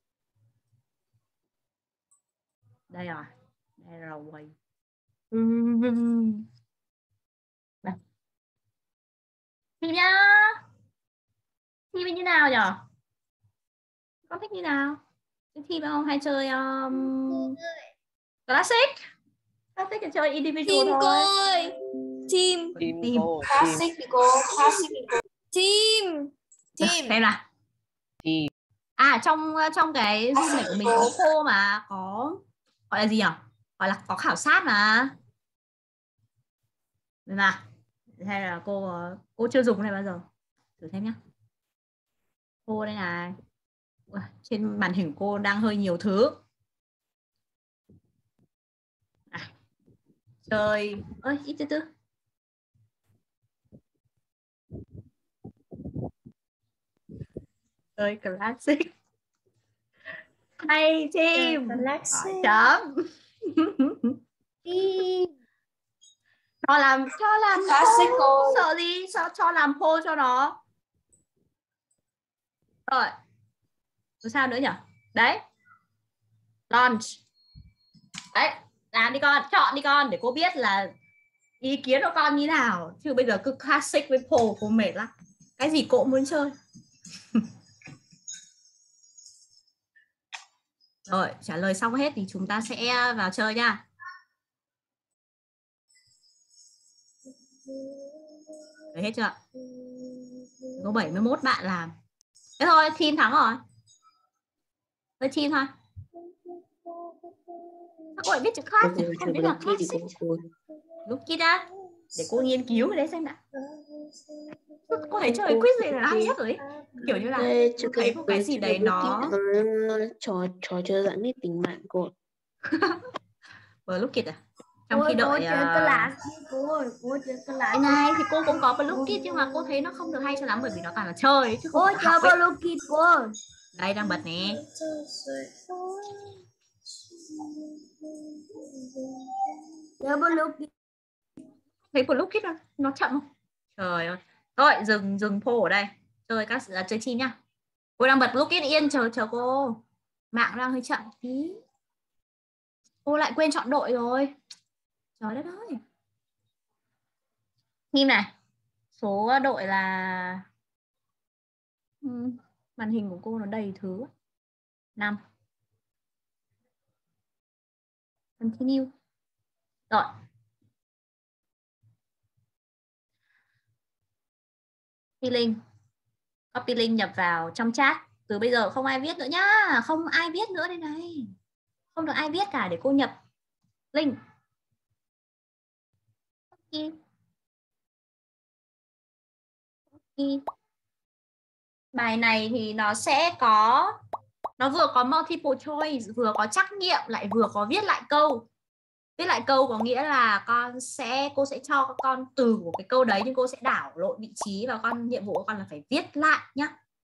Đây rồi. Đây rồi. Đây. Thì nhá. Thi như nào nhỉ? Con thích như nào? Thi không hay chơi classic? Classic là chơi individual Team thôi. cô ơi. Team. Classic đi cô. Team. Xem nào. Trong cái Zoom này của mình có cô mà có gọi là gì nhỉ? Gọi là có khảo sát mà. Được nào. Hay là cô chưa dùng cái này bao giờ? Thử xem nhá. Cô đây này. Trên màn hình cô đang hơi nhiều thứ. Chơi ít từ từ. Chơi classic. Hay team. Chấm. Cho làm Classical. pose. Sợ gì? Cho làm pose cho nó. Rồi. Rồi sao nữa nhỉ? Đấy. Launch. Đấy, làm đi con, chọn đi con để cô biết là ý kiến của con như nào. Chứ bây giờ cứ classic với pole cô mệt lắm. Cái gì cô cũng muốn chơi. Rồi, trả lời xong hết thì chúng ta sẽ vào chơi nha. Đấy, hết chưa? Có 71 bạn làm. Thế thôi, team thắng rồi. Với team thôi. Sao cô lại biết chữ class nhỉ? Không biết là classic. Lúc kia đã. Để cô nghiên cứu cái đấy xem nào. Cô thấy chơi quiz này là hay nhất rồi ấy. Kiểu như là thấy một cái gì đấy nó trò chơi dẫn đi tình bạn cô. Look it à? Trong khi đợi cái này thì cô cũng có Look it nhưng mà cô thấy nó không được hay cho lắm bởi vì nó toàn là chơi chứ không phải học ấy. Look it cô. Đây đang bật nè. Thấy Look it không? Nó chậm không? Trời ơi. Thôi dừng poll ở đây. Chơi các sự chơi chi nhá. Cô đang bật Look it yên chờ cô. Mạng đang hơi chậm tí. Cô lại quên chọn đội rồi. Trời đất ơi. Team này. Số đội là màn hình của cô nó đầy thứ. 5. Continue. Rồi. Copy link nhập vào trong chat. Từ bây giờ không ai viết nữa nhá. Không ai viết nữa đây này. Không được ai viết cả để cô nhập link. Bài này thì nó sẽ có, nó vừa có multiple choice, vừa có trắc nghiệm, lại vừa có viết lại câu. Viết lại câu có nghĩa là cô sẽ cho các con từ của cái câu đấy nhưng cô sẽ đảo lộn vị trí và nhiệm vụ của con là phải viết lại nhá.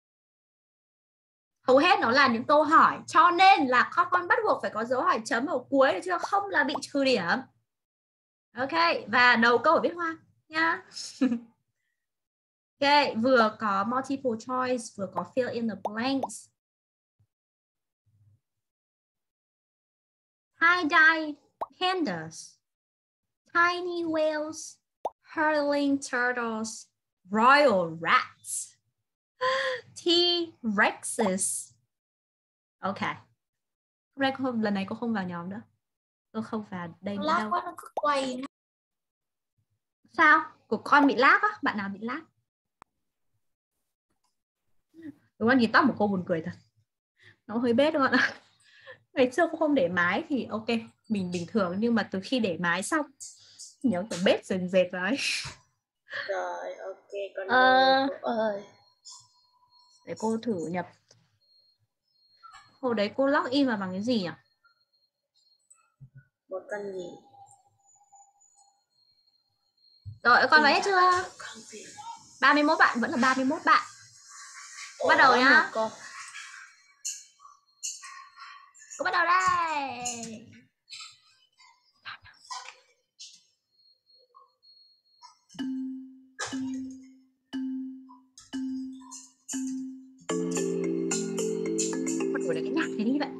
Hầu hết nó là những câu hỏi cho nên là các con bắt buộc phải có dấu hỏi chấm ở cuối chứ không là bị trừ điểm. Ok, và đầu câu phải viết hoa nhá. Ok, vừa có multiple choice, vừa có fill in the blanks. Tie-dye pandas, tiny whales, hurling turtles, royal rats, T-rexes. Ok. Lần này cô không vào nhóm nữa. Cô không vào đây nữa đâu. Quá nó cứ quay. Sao? Của con bị lag á? Bạn nào bị lag? Đúng không? Nhìn tóc của cô buồn cười thật. Nó hơi bết đúng không ạ? Ngày xưa cô không để mái thì ok, mình bình thường. Nhưng mà từ khi để mái xong nhớ kiểu bết dần dệt đấy. Rồi, ok. Con ơi. Để cô thử nhập. Hồi đấy cô login vào bằng cái gì nhỉ? Một con gì? Rồi, con vào hết chưa? 31 bạn, vẫn là 31 bạn. Bắt đầu nhá. Cô bắt đầu đây. Bắt đầu cái nhạc thế đi vậy.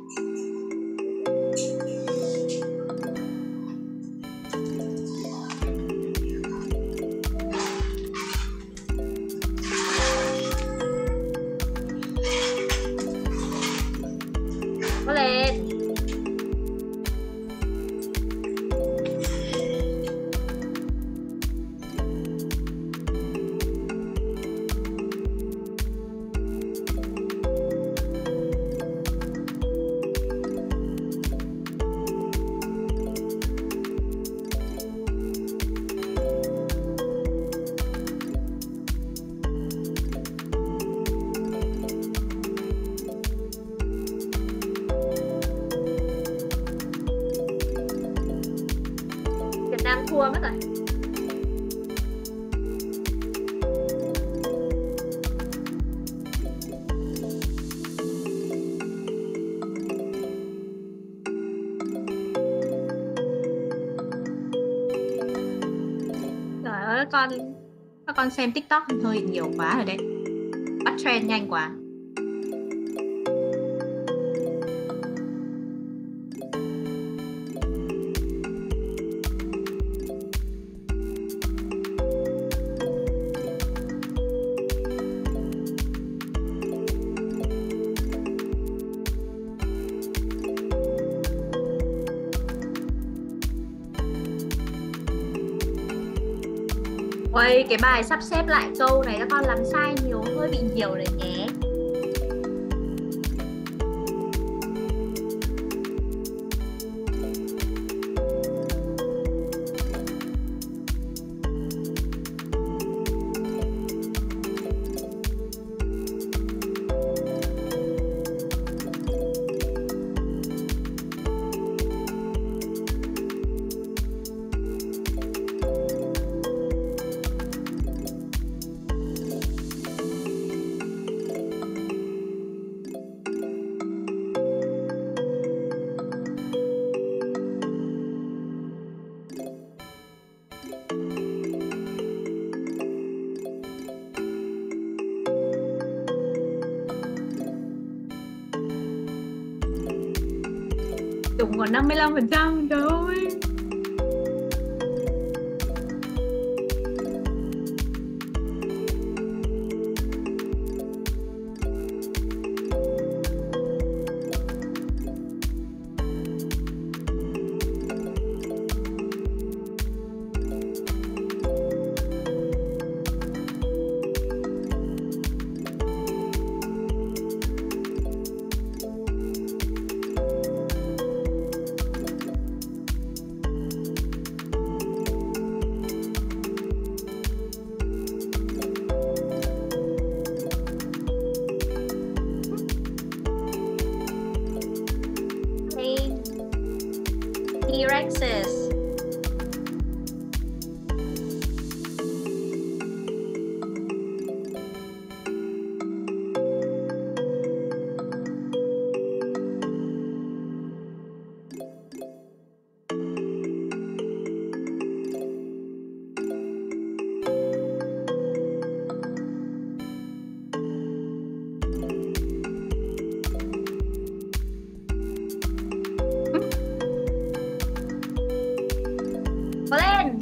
Có lên. Nam thua mất rồi. Các con xem TikTok hơi nhiều quá rồi đấy. Bắt trend nhanh quá. Ôi, cái bài sắp xếp lại câu này các con làm sai nhiều, hơi bị nhiều rồi nhé. Đúng còn 55%, trời ơi. T-Rexes. Có lên.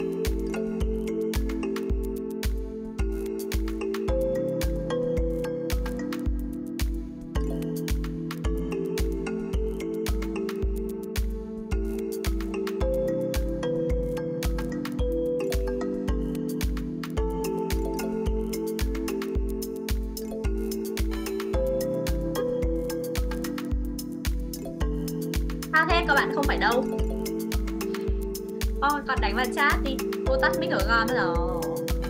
Sao thế các bạn không phải đâu? Con đánh vào chat đi. Cô tắt mic của con rồi.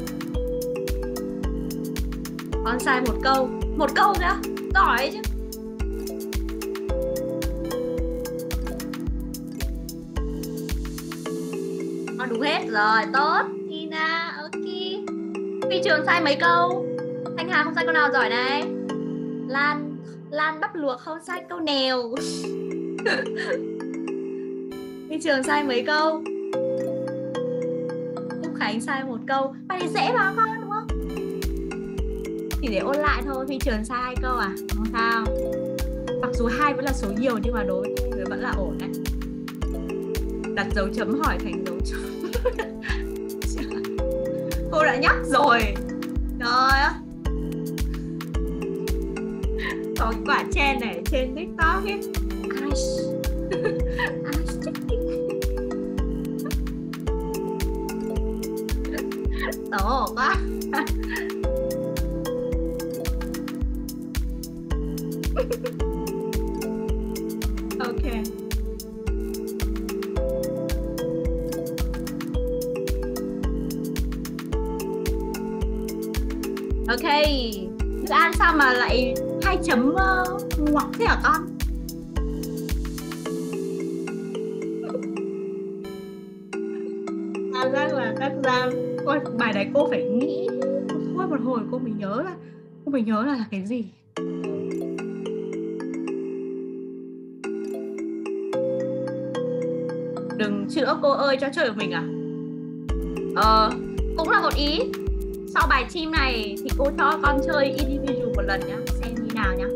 Con sai một câu. Một câu nữa. Giỏi chứ. Con đúng hết rồi. Tốt. Tina. Ok. Phi Trường sai mấy câu. Thanh Hà không sai câu nào, giỏi này. Lan bắp luộc không sai câu nào. Phi Trường sai mấy câu. Khánh sai một câu. Bài này dễ mà con, đúng không? Chỉ để ôn lại thôi. Phi Trường sai 2 câu à? Không sao. Mặc dù 2 vẫn là số nhiều nhưng mà đối với cô thì vẫn là ổn đấy. Đặt dấu chấm hỏi thành dấu chấm. Cô đã nhắc rồi. Trời ơi. Có cái quả trend này trên TikTok ấy. Tổ quá. Ok. Ok. Thức ăn sao mà lại 2 chấm ngoặc thế hả con? Cắt ra. Bài này cô phải nghĩ một hồi cô mới nhớ là cái gì. Đừng chữa cô ơi cho chơi của mình à. cũng là một ý. Sau bài team này thì cô cho con chơi individual một lần nhá, xem như nào nhá.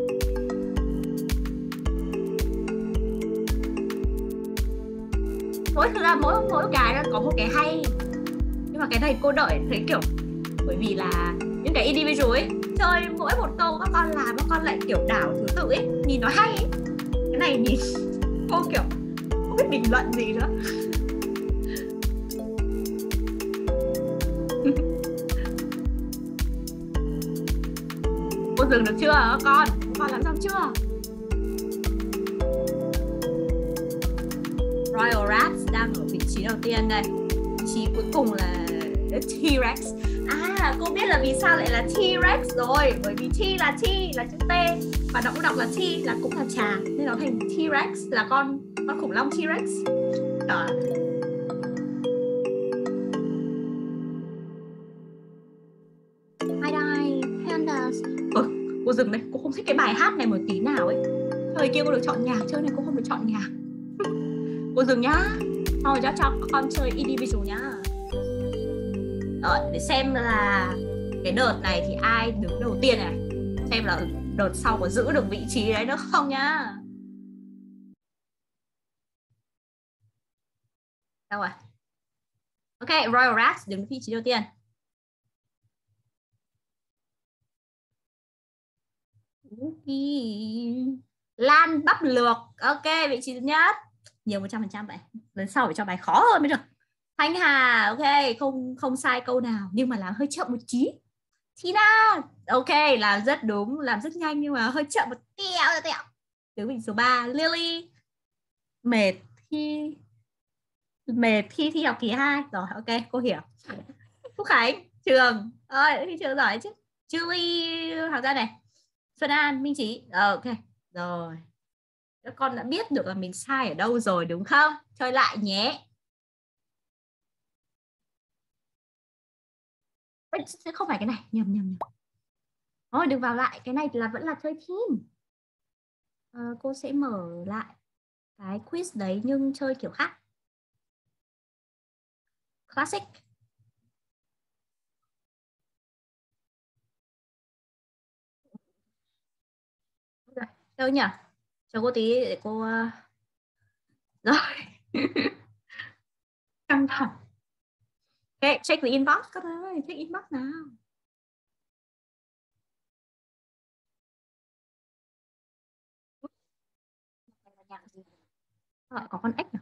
Thực ra mỗi cái nó có một cái hay, nhưng mà cái này cô đợi thấy kiểu, bởi vì là những cái individual ấy chơi mỗi một câu các con làm, các con lại kiểu đảo thứ tự ấy, nhìn nó hay ấy. Cái này nhìn cô kiểu không biết bình luận gì nữa. Cô dừng được chưa các con? Các con làm xong chưa? Royal Rats đang ở vị trí đầu tiên đây. Vị trí cuối cùng là T-Rex. À, cô biết là vì sao lại là T-Rex rồi. Bởi vì T là chữ T, và nó cũng đọc là T là cũng là trà, nên nó thành T-Rex, là con khủng long T-Rex. Đó. Pandas. Cô dừng đây, cô không thích cái bài hát này một tí nào ấy. Thời kia cô được chọn nhạc, chơi này cô không được chọn nhạc. Cô dừng nhá. Thôi cho con chơi individual nhá. Rồi, để xem là cái đợt này thì ai đứng đầu tiên này. Xem là đợt sau có giữ được vị trí đấy nữa không nhá. Đâu rồi? Ok, Royal Rats đứng vị trí đầu tiên. Lan bắp luộc. Ok, vị trí thứ nhất. Nhiều 100% vậy. Lần sau phải cho bài khó hơn mới được. Thanh Hà, ok, không sai câu nào, nhưng mà làm hơi chậm một tí. Tina, ok, làm rất đúng, làm rất nhanh nhưng mà hơi chậm một tẹo. Đứng vị số 3, Lily. Mệt khi thi học kỳ 2. Rồi, ok, cô hiểu. Phúc Khánh, Trường. Thi Trường giỏi chứ. Julie, Hoàng Gia này. Xuân An, Minh Trí. Ok, rồi. Các con đã biết được là mình sai ở đâu rồi đúng không? Chơi lại nhé. Không phải cái này, nhầm. Thôi đừng vào lại, cái này là vẫn là chơi team. Cô sẽ mở lại cái quiz đấy nhưng chơi kiểu khác. Classic. Đâu nhỉ? Cho cô tí để cô... Rồi. Căng thẳng. Okay, check the inbox các ơi, check inbox nào. Có con ếch nào.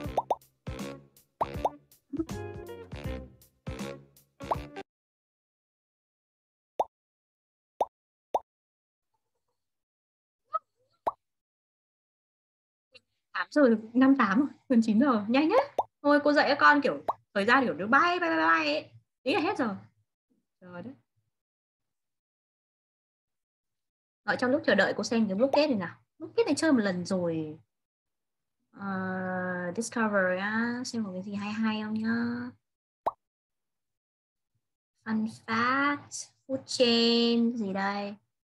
Rồi 58 rồi, gần 9 giờ, nhanh á. Thôi cô dạy các con kiểu thời gian kiểu nó bay ấy. Ý là hết rồi. Rồi đấy. Rồi trong lúc chờ đợi cô xem cái blockade này nào. Blockade này chơi một lần rồi. Discover á, xem có cái gì hay không nhá. Fun fact, food chain gì đây.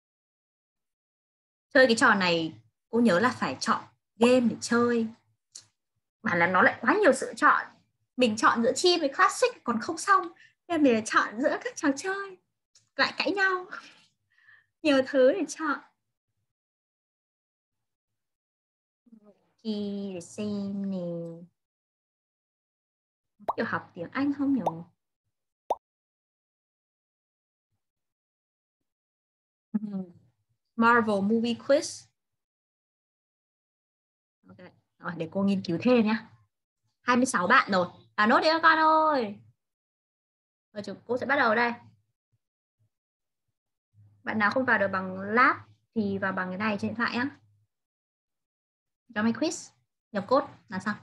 Chơi cái trò này cô nhớ là phải chọn game để chơi. Mà là nó lại quá nhiều sự chọn. Mình chọn giữa team với classic còn không xong, nên mình chọn giữa các trò chơi lại cãi nhau. Nhiều thứ để chọn. Thì để xem nè. Kiểu học tiếng Anh không nhỉ? Marvel movie quiz. Okay. Rồi, để cô nghiên cứu thêm nhé. 26 bạn rồi. Nốt đi các con ơi. Rồi cô sẽ bắt đầu đây. Bạn nào không vào được bằng lab thì vào bằng cái này trên điện thoại nhé. Cho máy quiz. Nhập code là xong.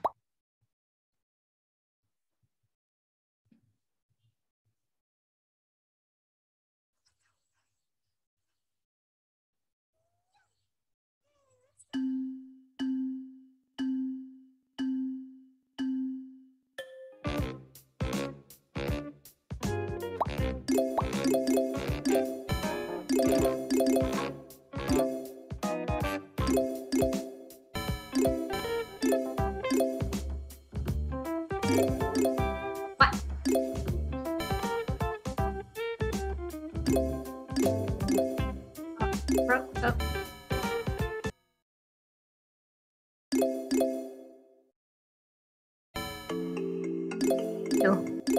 Được.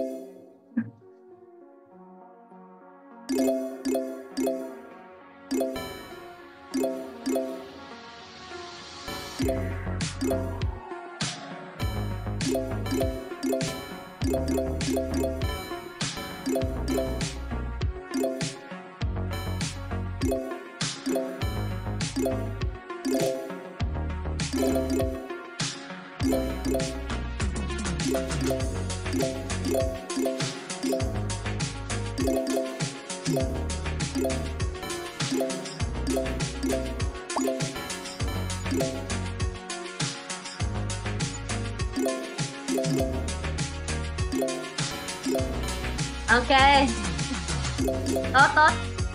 Ok. Tốt tốt.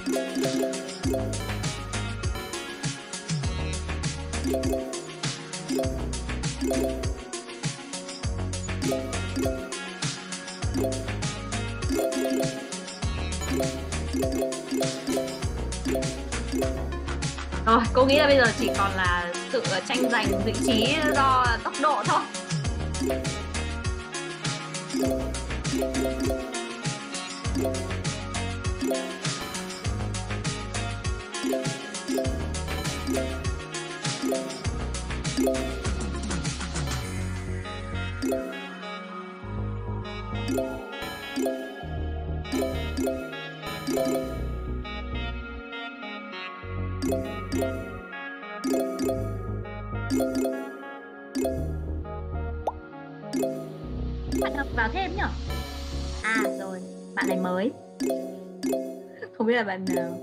Rồi, cô nghĩ là bây giờ chỉ còn là sự tranh giành vị trí do tốc độ thôi. Bạn học vào thêm nhỉ? À rồi, bạn này mới. Không biết là bạn nào.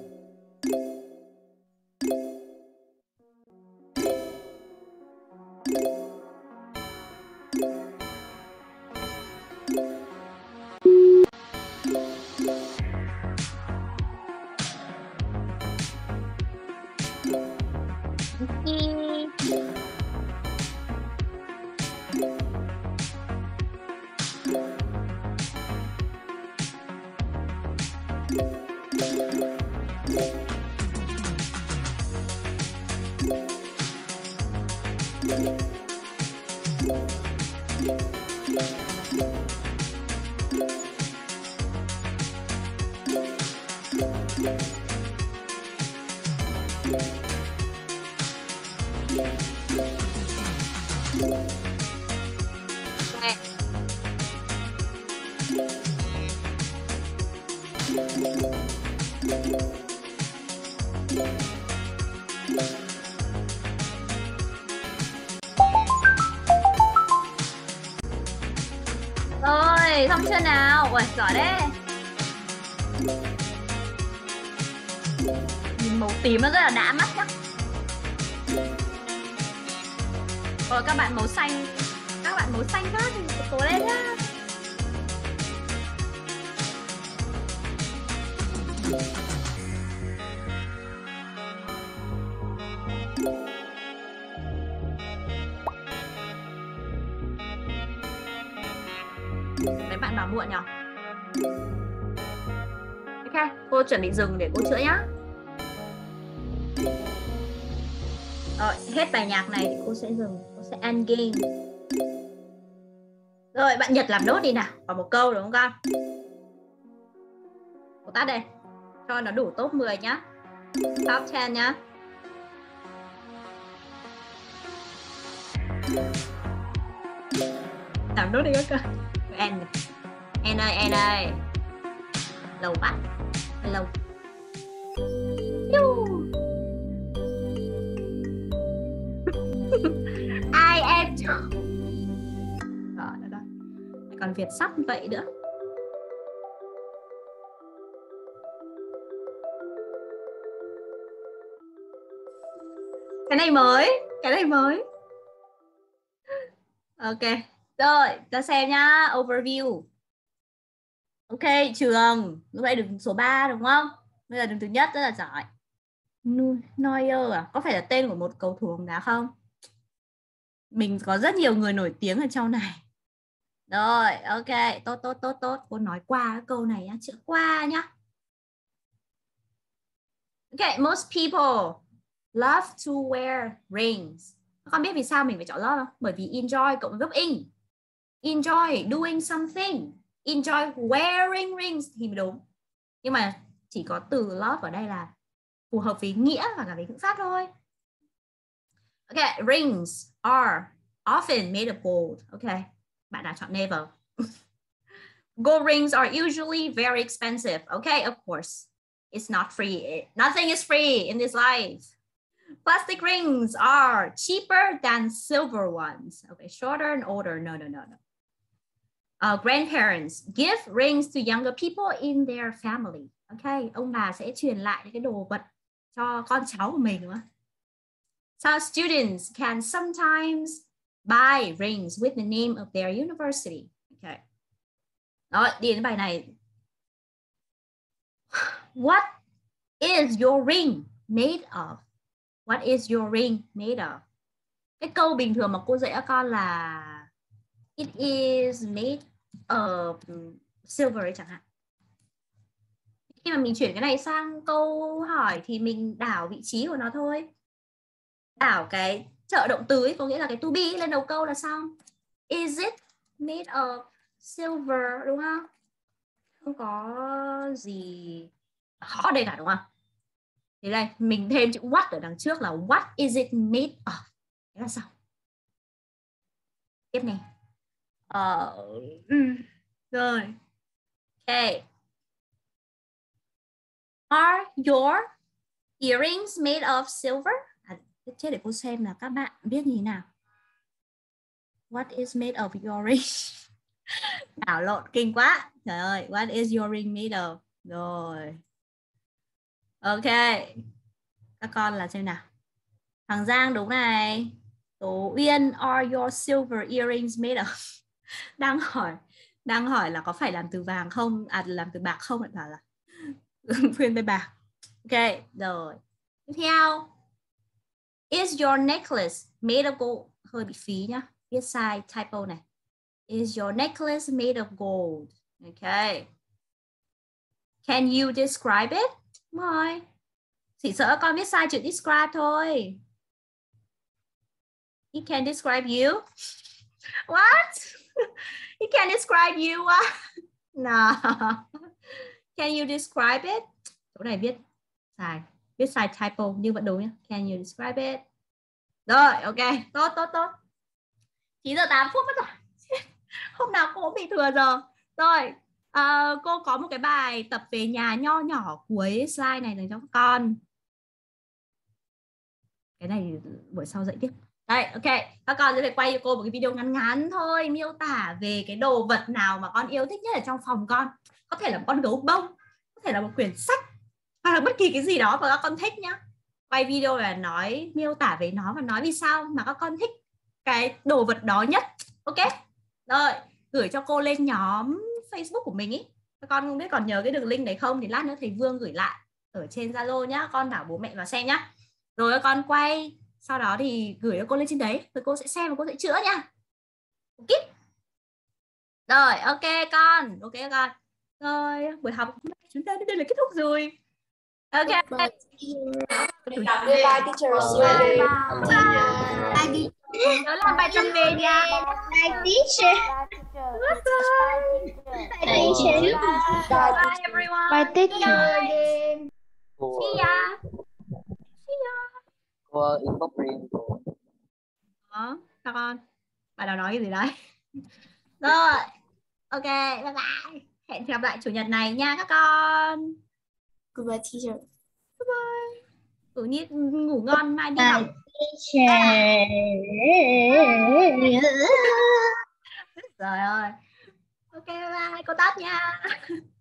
Rồi, xong chưa nào? Ui, giỏi đấy. Nhìn màu tím nó rất là đã mắt nhá. Rồi các bạn màu xanh, các bạn màu xanh khác thì cố lên nhá. Mấy bạn bảo muộn nhỉ? Ok, cô chuẩn bị dừng để cô chữa nhá. Rồi, hết bài nhạc này thì cô sẽ dừng, cô sẽ end game. Rồi, bạn Nhật làm nốt đi nào, còn một câu đúng không con? Cô tắt đây, cho nó đủ top 10 nhá. Top 10 nhá. Làm nốt đi các con. En ơi. Lâu quá. Lâu. Ai em đó. Còn Việt sắp vậy nữa. Cái này mới. Ok. Rồi, ta xem nhá, overview. Ok, Trường, lúc nãy đứng số 3 đúng không? Bây giờ đứng thứ nhất rất là giỏi. Neuer à? Có phải là tên của một cầu thủ bóng đá không? Mình có rất nhiều người nổi tiếng ở trong này. Rồi, ok, tốt. Cô nói qua cái câu này nhá, chữa qua nhá. Ok, most people love to wear rings. Con biết vì sao mình phải chọn love không? Bởi vì enjoy cộng với verb in. enjoy doing something. Enjoy wearing rings thì mới đúng. Nhưng mà chỉ có từ love ở đây là phù hợp với nghĩa và cả với ngữ pháp thôi. Okay, rings are often made of gold. Okay, bạn đã chọn never. Gold rings are usually very expensive. Okay, of course. It's not free. Nothing is free in this life. Plastic rings are cheaper than silver ones. Okay, shorter and older. No. Grandparents give rings to younger people in their family. Okay, ông bà sẽ truyền lại những cái đồ vật cho con cháu của mình, đúng không? So students can sometimes buy rings with the name of their university. Okay. Rồi, đi đến bài này. What is your ring made of? What is your ring made of? Cái câu bình thường mà cô dạy các con là it is made of silver ấy chẳng hạn. Khi mà mình chuyển cái này sang câu hỏi thì mình đảo vị trí của nó thôi. Đảo cái trợ động từ ấy, có nghĩa là cái to be lên đầu câu là xong. Is it made of silver, đúng không? Không có gì khó đây cả, đúng không? Thế đây, mình thêm chữ what ở đằng trước là what is it made of. Thế là xong. Tiếp này. Rồi. Okay. Are your earrings made of silver? Chết, để cô xem là các bạn biết như thế nào. What is made of your ring? Đảo lộn kinh quá. Trời ơi, what is your ring made of? Rồi. Ok. Các con là xem nào. Thằng Giang đúng này. Tố Uyên, are your silver earrings made of? Đang hỏi là có phải làm từ vàng không? À, làm từ bạc không? Bạn bảo là khuyên từ bạc. Ok, rồi. Tiếp theo. Is your necklace made of gold? Hơi bị phí nhá. Viết sai typo này. Is your necklace made of gold? Okay. Can you describe it? Đúng rồi. Chỉ sợ con viết sai chữ describe thôi. He can describe you. What? He can describe you. No. Can you describe it? Chỗ này viết sai. Viết sai typo nhưng vẫn đúng nhé. Can you describe it? Rồi, ok. Tốt. 9 giờ 8 phút mất rồi. Hôm nào cô cũng bị thừa giờ. Rồi, cô có một cái bài tập về nhà nho nhỏ cuối slide này dành cho các con. Cái này buổi sau dạy tiếp. Đây, ok. Các con sẽ phải quay cho cô một cái video ngắn thôi, miêu tả về cái đồ vật nào mà con yêu thích nhất ở trong phòng con. Có thể là một con gấu bông, có thể là một quyển sách, hoặc là bất kỳ cái gì đó mà các con thích nhá. Quay video là nói, miêu tả về nó và nói vì sao mà các con thích cái đồ vật đó nhất. Ok. Rồi, gửi cho cô lên nhóm Facebook của mình ý. Các con không biết còn nhớ cái đường link đấy không thì lát nữa thầy Vương gửi lại ở trên Zalo nhá. Con bảo bố mẹ vào xem nhá. Rồi các con quay, sau đó thì gửi cho cô lên trên đấy. Rồi cô sẽ xem và cô sẽ chữa nha. Ok. Rồi, ok con. Ok con. Rồi, buổi học chúng ta đến đây là kết thúc rồi. Ok. Bye teacher. Bye. Nhớ làm bài tập về nha. Bye teacher. Bye teacher. Bye everyone. Bye teacher. See ya. Cô inbox riêng cô. Đó, các con. Bạn nào nói cái gì đấy? Rồi. Ok, bye bye. Hẹn gặp lại chủ nhật này nha các con. Goodbye teacher. Bye bye. Tự nhiên ngủ ngon mai đi học. Trời ơi. Ok bye bye, cô tắt nha.